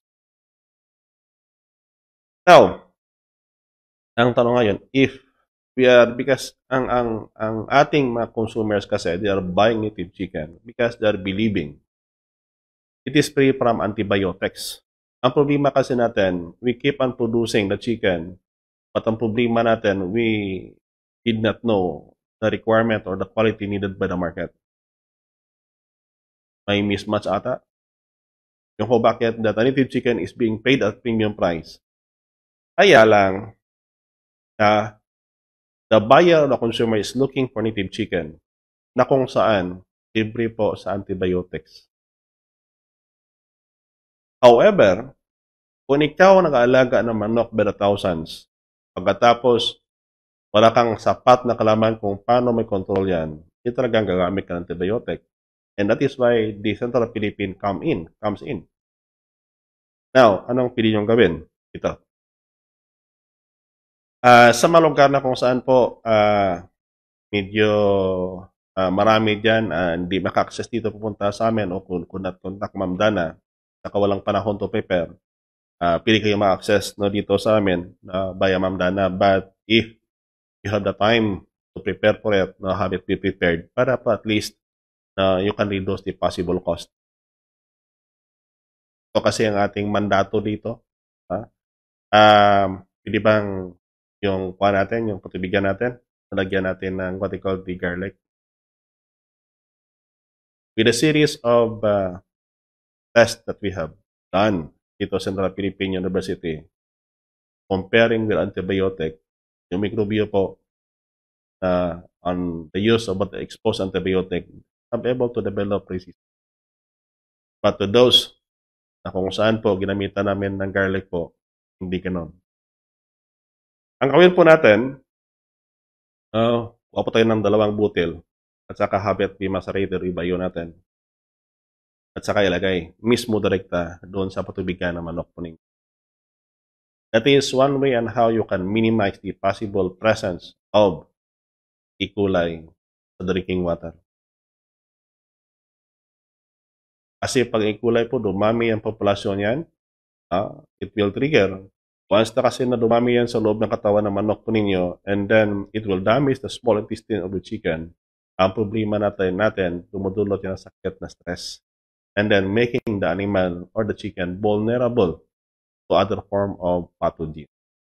Now, ang tanong ngayon, if we are, because ang ating mga consumers kasi, they are buying native chicken because they are believing it is free from antibiotics. Ang problema kasi natin, we keep on producing the chicken, but ang problema natin, we did not know the requirement or the quality needed by the market. May mismatch ata. Yung kung bakit that native chicken is being paid at premium price. Kaya lang, the buyer or the consumer is looking for native chicken na kung saan libre po sa antibiotics. However, kung ikaw nag-aalaga ng manok by the thousands, pagkatapos wala kang sapat na kalaman kung paano may control yan, hindi talagang gagamit ka ng antibiotic. And that is why the Central Philippine comes in. Now, anong pili niyong gawin? Ito. Sa mga lugar na kung saan po medyo marami dyan, hindi maka-access dito pupunta sa amin o kung contact Ma'am Dana, saka walang panahon to prepare, pili kayo ma-access no, dito sa amin via Ma'am Dana. But if you have the time to prepare for it, have it be prepared para po at least you can reduce the possible cost. Ito kasi ang ating mandato dito. Pwede bang yung kuha natin, yung patubigan natin, nalagyan natin ng what they call the garlic. With a series of tests that we have done dito sa Central Philippine University, comparing with antibiotic, yung mikrobyo po on the use of the exposed antibiotic, I'm able to develop resistance. But to those na kung saan po ginamitan namin ng garlic po, hindi ganon. Ang gawin po natin, kuha po tayo ng 2 butil at saka habit the macerator, ibayo natin. At saka ilagay mismo direkta doon sa patubigan ng manok po ninyo. That is one way on how you can minimize the possible presence of E. coli sa drinking water. Kasi pag E. coli po, dumami ang populasyon yan, it will trigger. Once na kasi na dumami yan sa loob ng katawan ng manok po ninyo, and then it will damage the small intestine of the chicken, ang problema natin dumudulot yan sa sakit na stress. And then making the animal or the chicken vulnerable to other form of pathogen.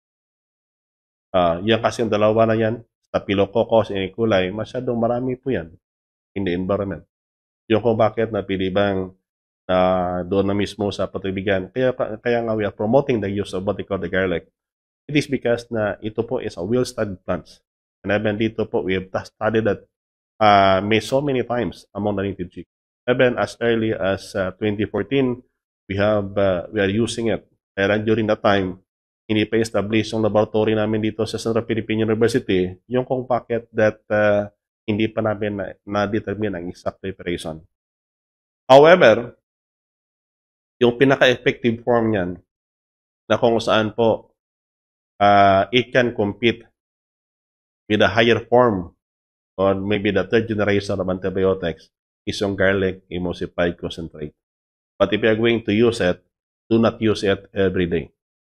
Yan kasi yung dalawa na yan, Staphylococcus and E. coli, masyadong marami po yan in the environment. Yung kung bakit napili bang doon na mismo sa patubigan. Kaya nga we are promoting the use of what they call the garlic. It is because na ito po is a well-studied plant. And even dito po, we have studied that so many times among the native chick. Even as early as 2014, we are using it. Kaya during that time, hindi pa establish yung laboratory namin dito sa Central Philippine University, yung kung bakit that hindi pa namin na-determine ang exact preparation. However, yung pinaka-effective form niyan, na kung saan po it can compete with a higher form or maybe the third generation of antibiotics is yung garlic emulsified concentrate. But if you are going to use it, do not use it every day.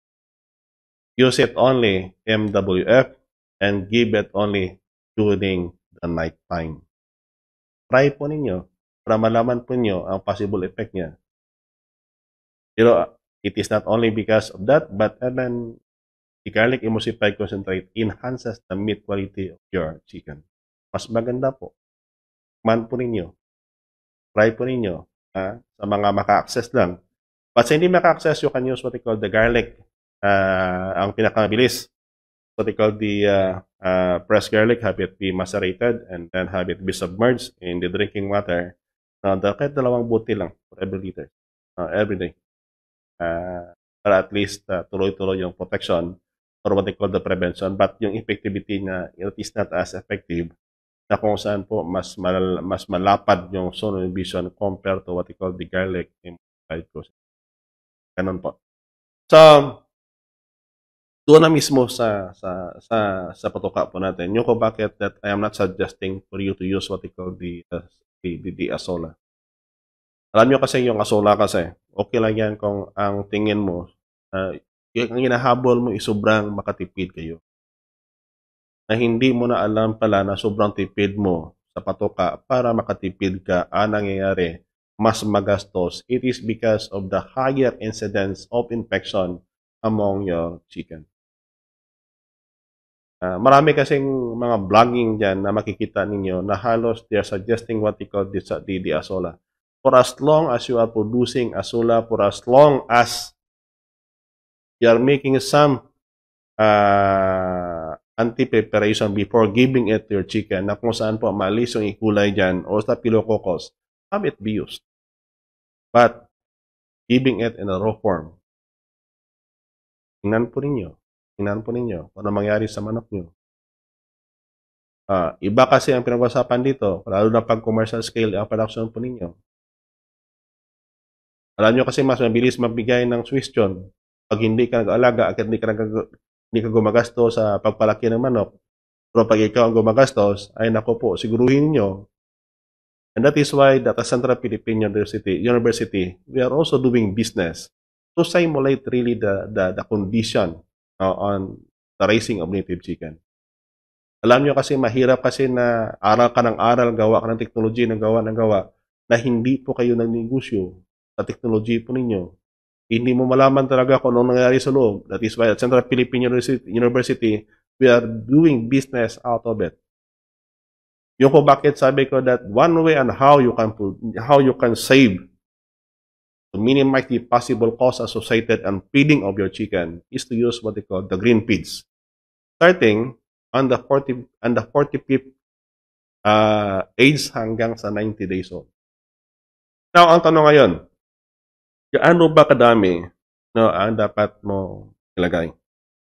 Use it only MWF and give it only during the night time. Try po ninyo para malaman po niyo ang possible effect niya. Pero it is not only because of that, but even the garlic emulsified concentrate enhances the meat quality of your chicken. Mas maganda po. Man po ninyo. Try po ninyo. Sa mga maka-access lang. But sa hindi maka-access, you can use what they call the garlic. Ang pinakamabilis. What they call the pressed garlic, have it be macerated and then have it be submerged in the drinking water. Kahit 2 buti lang for every liter. Every day. Para at least tuloy-tuloy yung protection or what they call the prevention. But yung effectivity na it is not as effective na kung saan po mas malapad yung zone of vision compared to what we call the garlic emulsified concentrate. Ganun po. So, doon na mismo sa patuka po natin. Yung kung bakit that I am not suggesting for you to use what we call the azola. Alam nyo kasi yung azola kasi, okay lang yan kung ang tingin mo, yung hinahabol mo is sobrang makatipid kayo. Na hindi mo na alam pala na sobrang tipid mo sa patuka para makatipid ka, nangyayari, mas magastos. It is because of the higher incidence of infection among your chicken. Marami kasing mga blogging dyan na makikita ninyo na halos they are suggesting what they call the azola. For as long as you are producing azola, for as long as you are making some anti-preparation before giving it to your chicken na kung saan po maalis yung ikulay dyan o staphylococcus, have it be used. But giving it in a raw form, tingnan po ninyo kung ano mangyari sa manok nyo. Iba kasi ang pinag-usapan dito, lalo na pag commercial scale ang production po ninyo. Alam nyo kasi mas mabilis magbigay ng suggestion pag hindi ka nag-alaga at hindi ka gumagasto sa pagpalaki ng manok. Pero pag ikaw ang gumagastos, ay nako po, siguruhin nyo. And that is why at the Central Philippine University, we are also doing business to simulate really the condition on the raising of native chicken. Alam nyo kasi mahirap kasi na aral ka ng aral, gawa ka ng teknology, ng gawa na hindi po kayo nagnegosyo sa teknology po ninyo. Hindi mo malaman talaga kung anong nangyayari sa loob. That is why at Central Philippine University, we are doing business out of it. Yung kung bakit sabi ko that one way on how you can save to minimize the possible cost associated and feeding of your chicken is to use what they call the green feeds. Starting on the 45th age hanggang sa 90 days old. Now, ang tanong ngayon, gaano ba kadami ang dapat mo ilagay?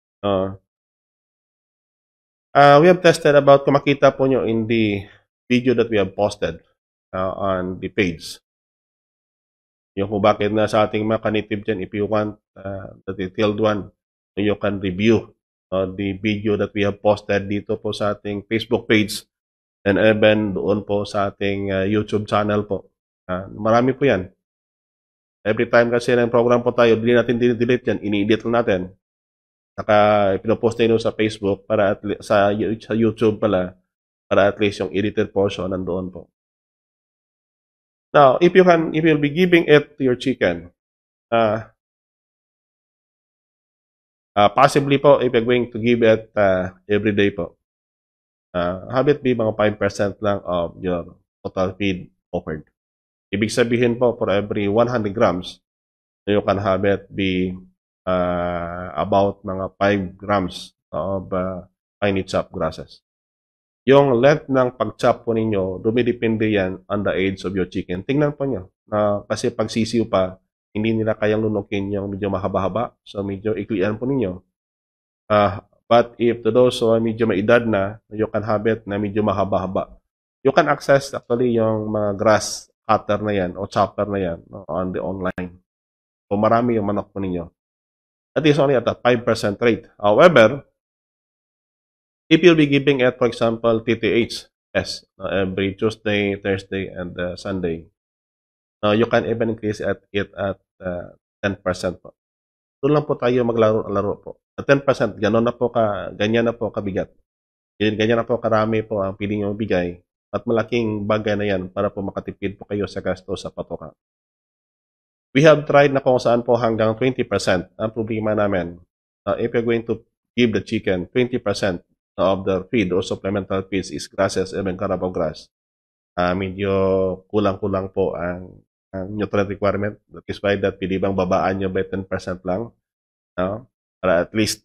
We have tested about, kung makita po nyo in the video that we have posted on the page. Yung kung bakit na sa ating mga kanitib dyan, if you want the detailed one, you can review the video that we have posted dito po sa ating Facebook page and even doon po sa ating YouTube channel po. Marami po yan. Every time kasi ng program po tayo, hindi natin delete yan, ini-edit lang natin. Saka pinopost nyo sa Facebook para sa YouTube pala para at least yung edited portion nandoon po. Now, if you'll be giving it to your chicken, Possibly po, if you're going to give it every day po, have it be mga 5% lang of your total feed offered. Ibig sabihin po, for every 100 grams, you can have it be about mga 5 grams of finely chopped grasses. Yung length ng pag-chop po ninyo, dumidepende yan on the age of your chicken. Tingnan po nyo. Kasi pag sisiw pa, hindi nila kayang lunukin yung medyo mahaba-haba. So medyo iklian po ninyo. But if to those so medyo may edad na, you can have it na medyo mahaba-haba. You can access actually yung mga grass cutter na yan o chopper na yan on the online. So marami yung manok po ninyo. That is only at a 5% rate. However, if you'll be giving it, for example, TTH, yes, every Tuesday, Thursday, and Sunday, you can even increase it at 10% po. Doon lang po tayo maglaro-laro po. At 10%, ganyan na po kabigat. Ganyan na po karami po ang pili nyo bigay. At malaking bagay na yan para po makatipid po kayo sa gasto sa patoka. We have tried na kung saan po hanggang 20%. Ang problema namin, if you're going to give the chicken 20% of the feed or supplemental feeds is grasses, even carabao grass, medyo kulang-kulang po ang nutrient requirement. That is why that pili bang babaan nyo by 10% lang, para at least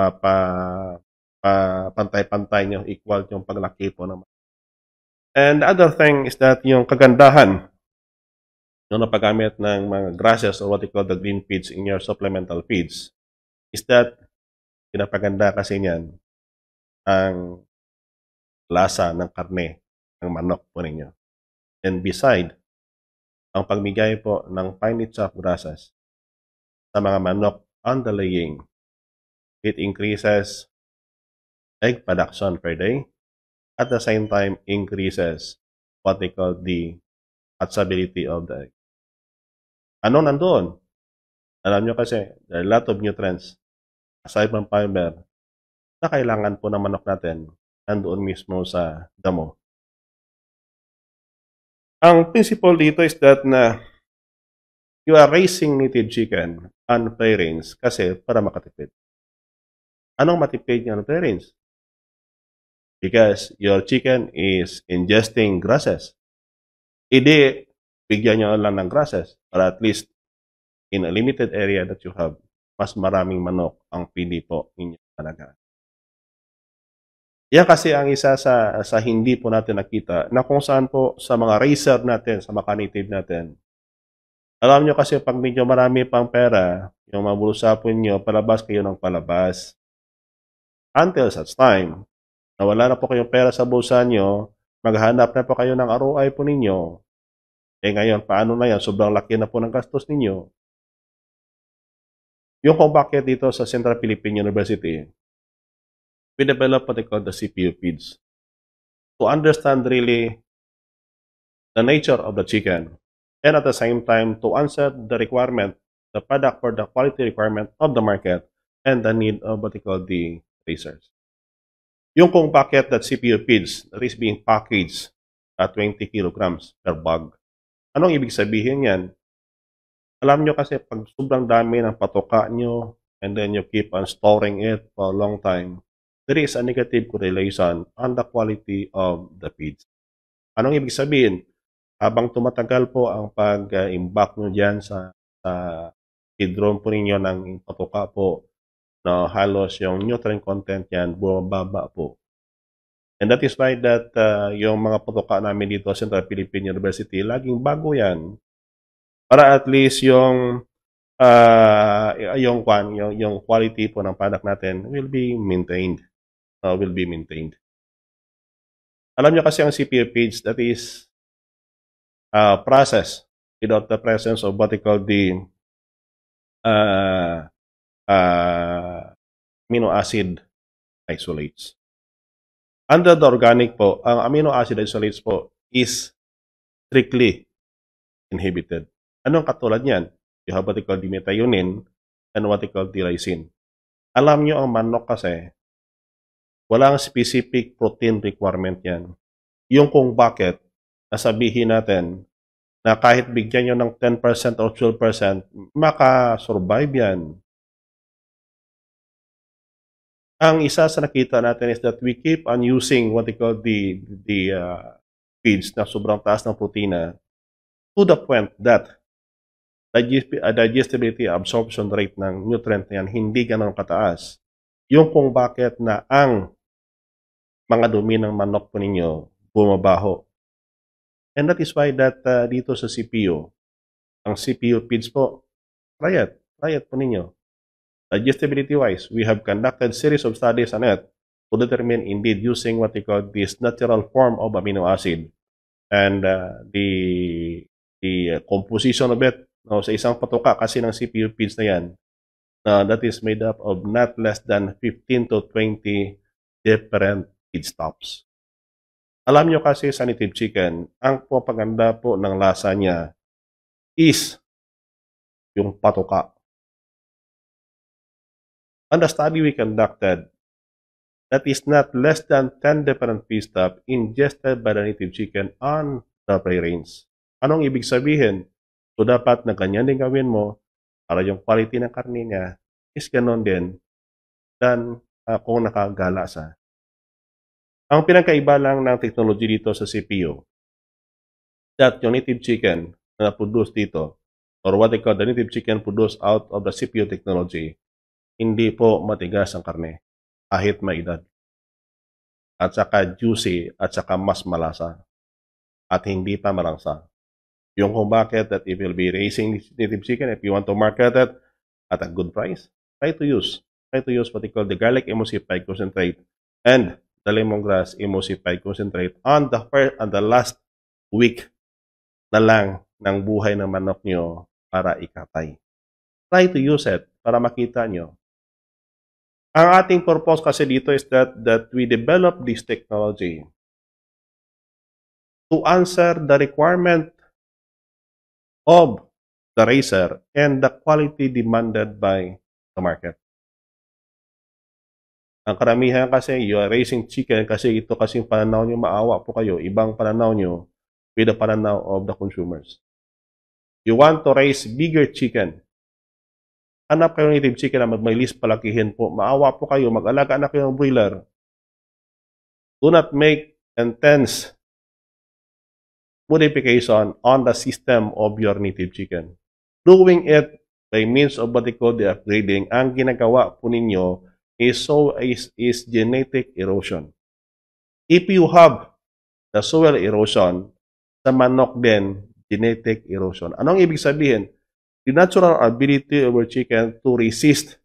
pantay-pantay nyo, equal yung paglaki po naman. And the other thing is that yung kagandahan yung napagamit ng mga grasses or what you call the green feeds in your supplemental feeds is that pinapaganda kasi niyan ang lasa ng karne ng manok po ninyo. And beside, ang pagbigay po ng finely chopped grasses sa mga manok on the laying, it increases egg production per day. At the same time, increases what they call the hatchability of the egg. Ano nandoon? Alam nyo kasi, there are a lot of nutrients aside from fiber na kailangan po ng manok natin nandoon mismo sa damo. Ang principle dito is that na you are raising native chicken on free range kasi para makatipid. Anong matipid niya on free range? Because your chicken is ingesting grasses. Hindi, bigyan nyo lang ng grasses para at least in a limited area that you have, mas maraming manok ang pili po ninyo talaga. Yan kasi ang isa sa hindi po natin nakita na kung saan po sa mga racer natin, sa mga native natin. Alam nyo kasi pag medyo marami pang pera, yung mabulsa po nyo, palabas kayo ng palabas. Until such time, na wala na po kayong pera sa bulsa nyo, maghanap na po kayo ng ROI po ninyo. Ngayon, paano na yan? Sobrang laki na po ng gastos ninyo. Yung kung bakit dito sa Central Philippine University, we develop what they call the CPU feeds to understand really the nature of the chicken and at the same time to answer the requirement, the product for the quality requirement of the market and the need of what they call the racers. Yung kung bakit that CPU feeds that is being packaged at 20 kilograms per bag. Anong ibig sabihin yan? Alam nyo kasi pag sobrang dami ng patoka nyo and then you keep on storing it for a long time, there is a negative correlation on the quality of the feeds. Anong ibig sabihin? Habang tumatagal po ang pag-imbak nyo dyan sa feed room po ninyo ng patoka po, na halos yung nutrient content yan, bumababa po. And that is why that yung mga patoka namin dito sa Central Philippine University, laging bago yan. Para at least yung quality po ng product natin will be maintained. Alam nyo kasi ang CPU feeds, that is process without the presence of what they call the amino acid isolates. Under the organic po, ang amino acid isolates po is strictly inhibited. Anong katulad niyan? You have what they call the methionine and what they call the lysine. Alam nyo ang manok kasi, walang specific protein requirement yan. Yung kung bakit, nasabihin natin na kahit bigyan nyo ng 10% or 12%, makasurvive yan. Ang isa sa nakita natin is that we keep on using what they call the feeds na sobrang taas ng protina to the point that digestibility absorption rate ng nutrient na yan hindi ganoon kataas. Yung kung bakit na ang mga dumi ng manok po ninyo bumabaho. And that is why that dito sa CPU, ang CPU feeds po, try it po ninyo. Digestibility-wise, we have conducted series of studies on it to determine indeed using what we call this natural form of amino acid and the composition of it no, sa isang patuka kasi ng CPU feeds na yan that is made up of not less than 15 to 20 different feedstuffs. Alam nyo kasi sa native chicken, ang paganda po ng lasa niya is yung patuka. On the study we conducted, that is not less than 10 different feedstuff ingested by the native chicken on the prairie range. Anong ibig sabihin? So dapat na ganyan din gawin mo para yung quality ng karne niya is ganon din than kung nakagala sa. Ang pinagkaiba lang ng technology dito sa CPU, that yung native chicken na produce dito, or what they call the native chicken produced out of the CPU technology, hindi po matigas ang karne kahit may edad. At saka juicy at saka mas malasa at hindi pa malangsa. Yung kung bakit that if you'll be raising native chicken, if you want to market it at a good price, try to use what they call the garlic emulsified concentrate and the lemongrass emulsified concentrate on the last week na lang ng buhay ng manok nyo para ikatay. Try to use it para makita nyo. Ang ating purpose kasi dito is that we develop this technology to answer the requirement of the raiser and the quality demanded by the market. Ang karamihan kasi, you are raising chicken kasi ito kasing pananaw nyo, maawa po kayo. Ibang pananaw nyo with the pananaw of the consumers. You want to raise bigger chicken. Hanap kayo ng native chicken na may list palakihin po. Maawa po kayo, mag-alaga na kayo ng broiler. Do not make intense modification on the system of your native chicken. Doing it by means of what they call the upgrading, ang ginagawa po ninyo is genetic erosion. If you have the soil erosion, sa manok din, genetic erosion. Anong ibig sabihin? The natural ability of your chicken to resist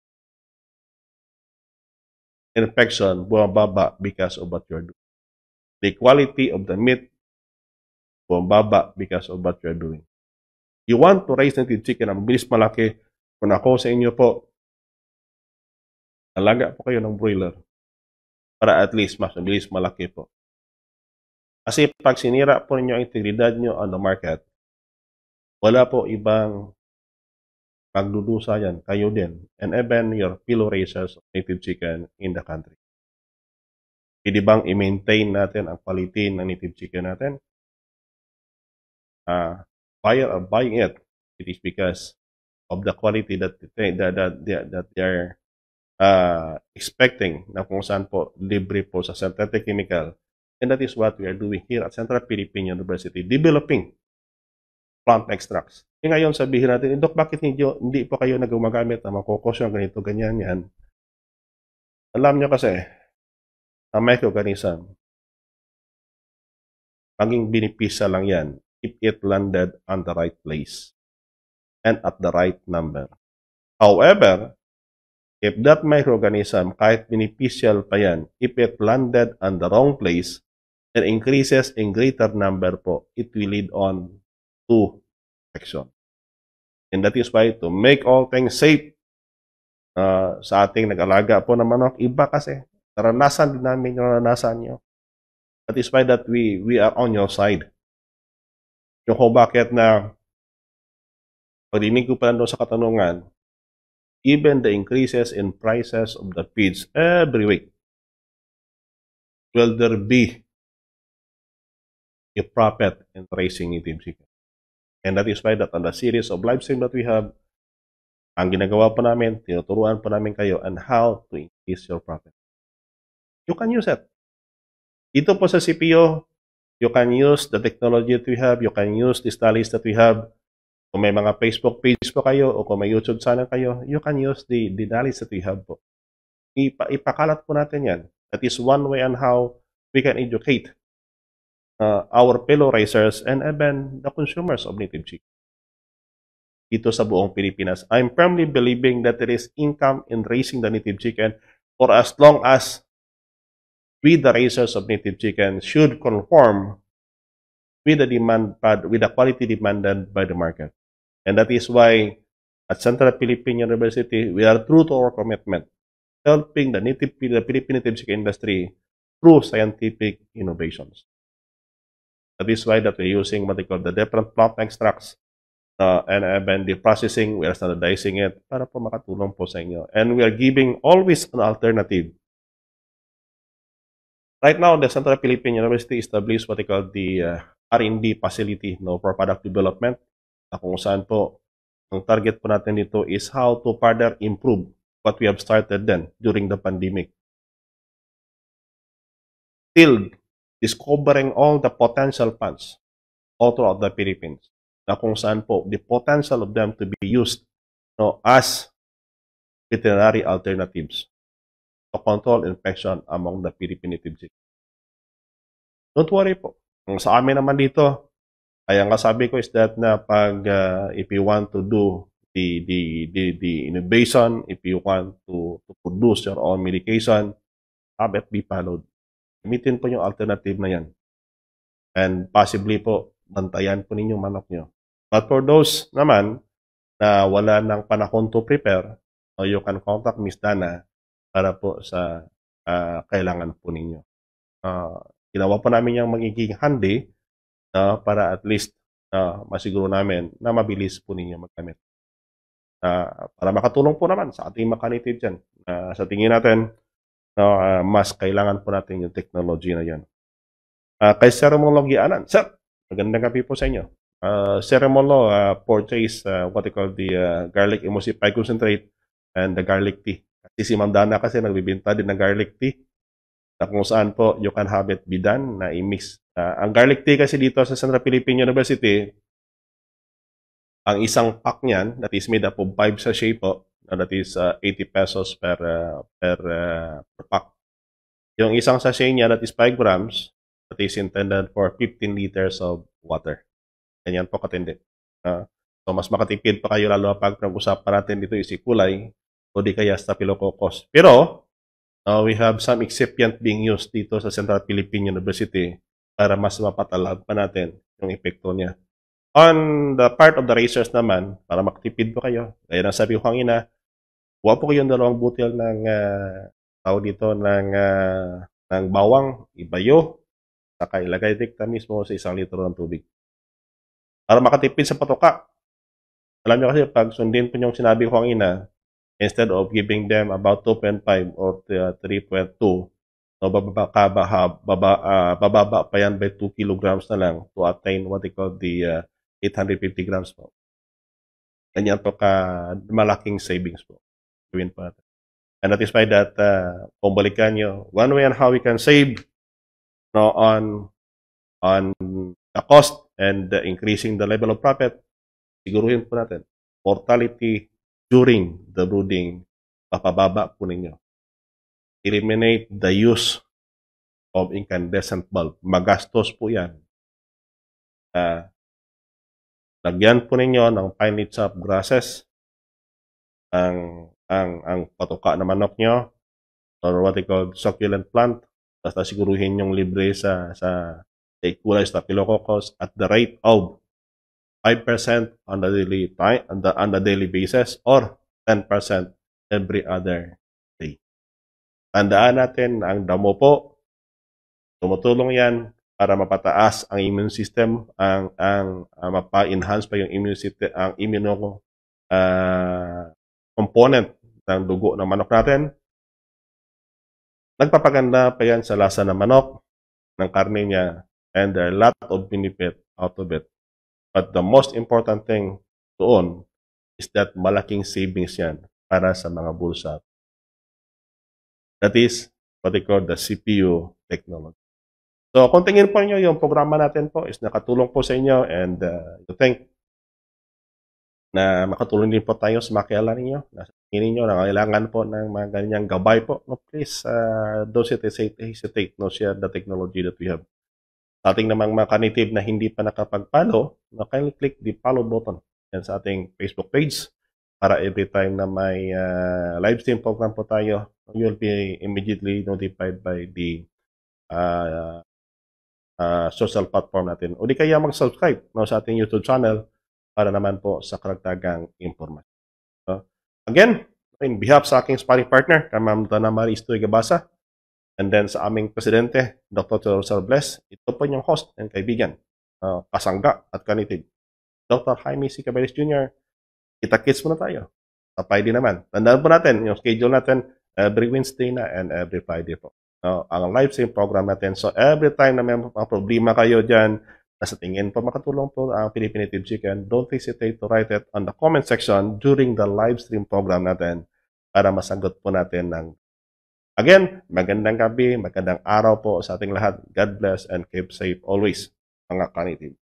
infection bumababa because of what you're doing. The quality of the meat bumababa because of what you're doing. You want to raise native chicken na mabilis malaki. Kung ako sa inyo po, alaga po kayo ng broiler para at least mas mabilis malaki po. Kasi pag sinira po ninyo ang integridad nyo on the market, wala po ibang magdudusa yan, kayo din, and even your fellow raisers of native chicken in the country. Pwede bang i-maintain natin ang quality ng native chicken natin? Buyer are buying it. It is because of the quality that they are expecting na kung saan po libre po sa synthetic chemical. And that is what we are doing here at Central Philippine University, developing plant extracts. E ngayon sabihin natin, Dok, bakit hindi po kayo gumagamit ng mga kokosyon, ganito, ganyan, yan? Alam nyo kasi, ang microorganism, maging binipisa lang yan if it landed on the right place and at the right number. However, if that microorganism, kahit beneficial pa yan, if it landed on the wrong place and increases in greater number po, it will lead on to infection. And that is why to make all things safe sa ating nag-alaga po ng manok, iba kasi. Naranasan din namin yung naranasan nyo. That is why that we are on your side. Yung kung bakit na pagdinig ko pa doon sa katanungan, even the increases in prices of the feeds every week, will there be a profit in raising native chicken? And that is why that on the series of live stream that we have, Ang ginagawa po namin, tinuturuan po namin kayo on how to increase your profit. You can use it. Dito po sa CPO, you can use the technology that we have, you can use the studies that we have. Kung may mga Facebook page po kayo o kung may YouTube channel kayo, you can use the knowledge that we have po. Ipakalat po natin yan. That is one way on how we can educate our fellow racers and even the consumers of native chicken dito sa buong Pilipinas. I'm firmly believing that there is income in raising the native chicken for as long as we, the raisers of native chicken, should conform with the quality demanded by the market. And that is why at Central Philippine University, we are true to our commitment, helping the Philippine native chicken industry through scientific innovations. That is why that we're using what they call the different plant extracts and the processing, we are standardizing it para po makatulong po sa inyo. And we are giving always an alternative. Right now, the Central Philippine University established what they call the R&D facility for product development, kung saan po ang target po natin dito is how to further improve what we have started then during the pandemic. Still discovering all the potential funds all throughout the Philippines, na kung saan po the potential of them to be used as veterinary alternatives to control infection among the Philippine native chicken. Don't worry po. Kung sa amin naman dito, kaya nga sabi ko is that na pag if you want to do the innovation, if you want to produce your own medication, have it be followed. Gamitin po yung alternative na yan. And possibly po, bantayan po ninyo manok nyo. But for those naman na wala ng panahon to prepare, you can contact Miss Dana para po sa kailangan po ninyo. Ginawa po namin yung magiging handy para at least masiguro namin na mabilis po ninyo magkamit. Para makatulong po naman sa ating makanitid dyan. Sa tingin natin, mas kailangan po natin yung technology na yan. Kay Sir Molo Gianan, Sir, magandang gabi po sa inyo. Sir Molo purchase what they call the garlic emulsified concentrate and the garlic tea. Kasi si Ma'am Dana kasi nagbibinta din ng garlic tea na kung saan po you can have it be done na i-mix. Ang garlic tea kasi dito sa Central Philippine University, ang isang pack niyan that is made up of 5 sachet po, that is 80 pesos per pack. Yung isang sachet niya that is 5 grams, that is intended for 15 liters of water. Ganyan po katindi. So mas makatipid pa kayo lalo pag pag-usapan natin dito is kulay o di kaya staphylococcus. Pero we have some excipient being used dito sa Central Philippine University para mas mapatalag pa natin yung epekto niya. On the part of the racers naman, para makatipid po kayo, gaya ng sabi ko kanina, huwag po kayong 2 butil ng ng bawang, ibayo, saka ilagay dikta mismo sa 1 litro ng tubig. Para makatipid sa patoka. Alam nyo kasi, pag sundin po yung sinabi ko kanina, instead of giving them about 2.5 or 3.2, bababa pa yan by 2 kilograms na lang to attain what they call the 850 grams po. Ganyan po malaking savings po. Gawin po natin. And that is why that, kung balikan nyo, one way on how we can save on the cost and increasing the level of profit, siguruhin po natin, mortality during the brooding, papababa po ninyo. Eliminate the use of incandescent bulb. Magastos po yan. Lagyan po ninyo ng pine chop grasses ang patuka na manok nyo or what they call succulent plant. Basta siguruhin yung libre sa kulay staphylococcus at the rate of 5% on the daily basis or 10% every other day. Tandaan natin, ang damo po, tumutulong yan para mapataas ang immune system, mapa-enhance pa yung immune system, ang immuno component ng dugo ng manok natin. Nagpapaganda pa yan sa lasa ng manok, ng karne niya, and there are a lot of benefit out of it. But the most important thing doon is that malaking savings yan para sa mga bulsa. That is what they call the CPU technology. So kung tingin po nyo yung programa natin po is nakatulong po sa inyo and you think na makatulong din po tayo sa makialam ninyo, na tingin ninyo na kailangan po ng mga ganyang gabay po, no, please don't hesitate no, share the technology that we have. Sa ating namang mga ka-native na hindi pa nakapag-follow, no, kindly click the follow button yan sa ating Facebook page para every time na may live stream program po tayo, you'll be immediately notified by the uh, social platform natin. O di kaya mag-subscribe no, sa ating YouTube channel para naman po sa karagdagang information. So, again, in behalf sa aking sparring partner, kay Ma'am Dana Marie Istoy Gabasa, and then sa aming presidente, Dr. Rosal Bless, ito po yung host and kaibigan, kasangga at kanitig, Dr. Jaime C. Cabeles Jr. Kita-kits muna tayo. Sapay din naman. Tandaan po natin, yung schedule natin, every Wednesday na and every Friday po. Ang live stream program natin. So, every time na may mga problema kayo dyan, na sa tingin po makatulong po ang Philippine Native Chicken, don't hesitate to write it on the comment section during the live stream program natin para masagot po natin ng again, magandang gabi, magandang araw po sa ating lahat. God bless and keep safe always, mga ka-native.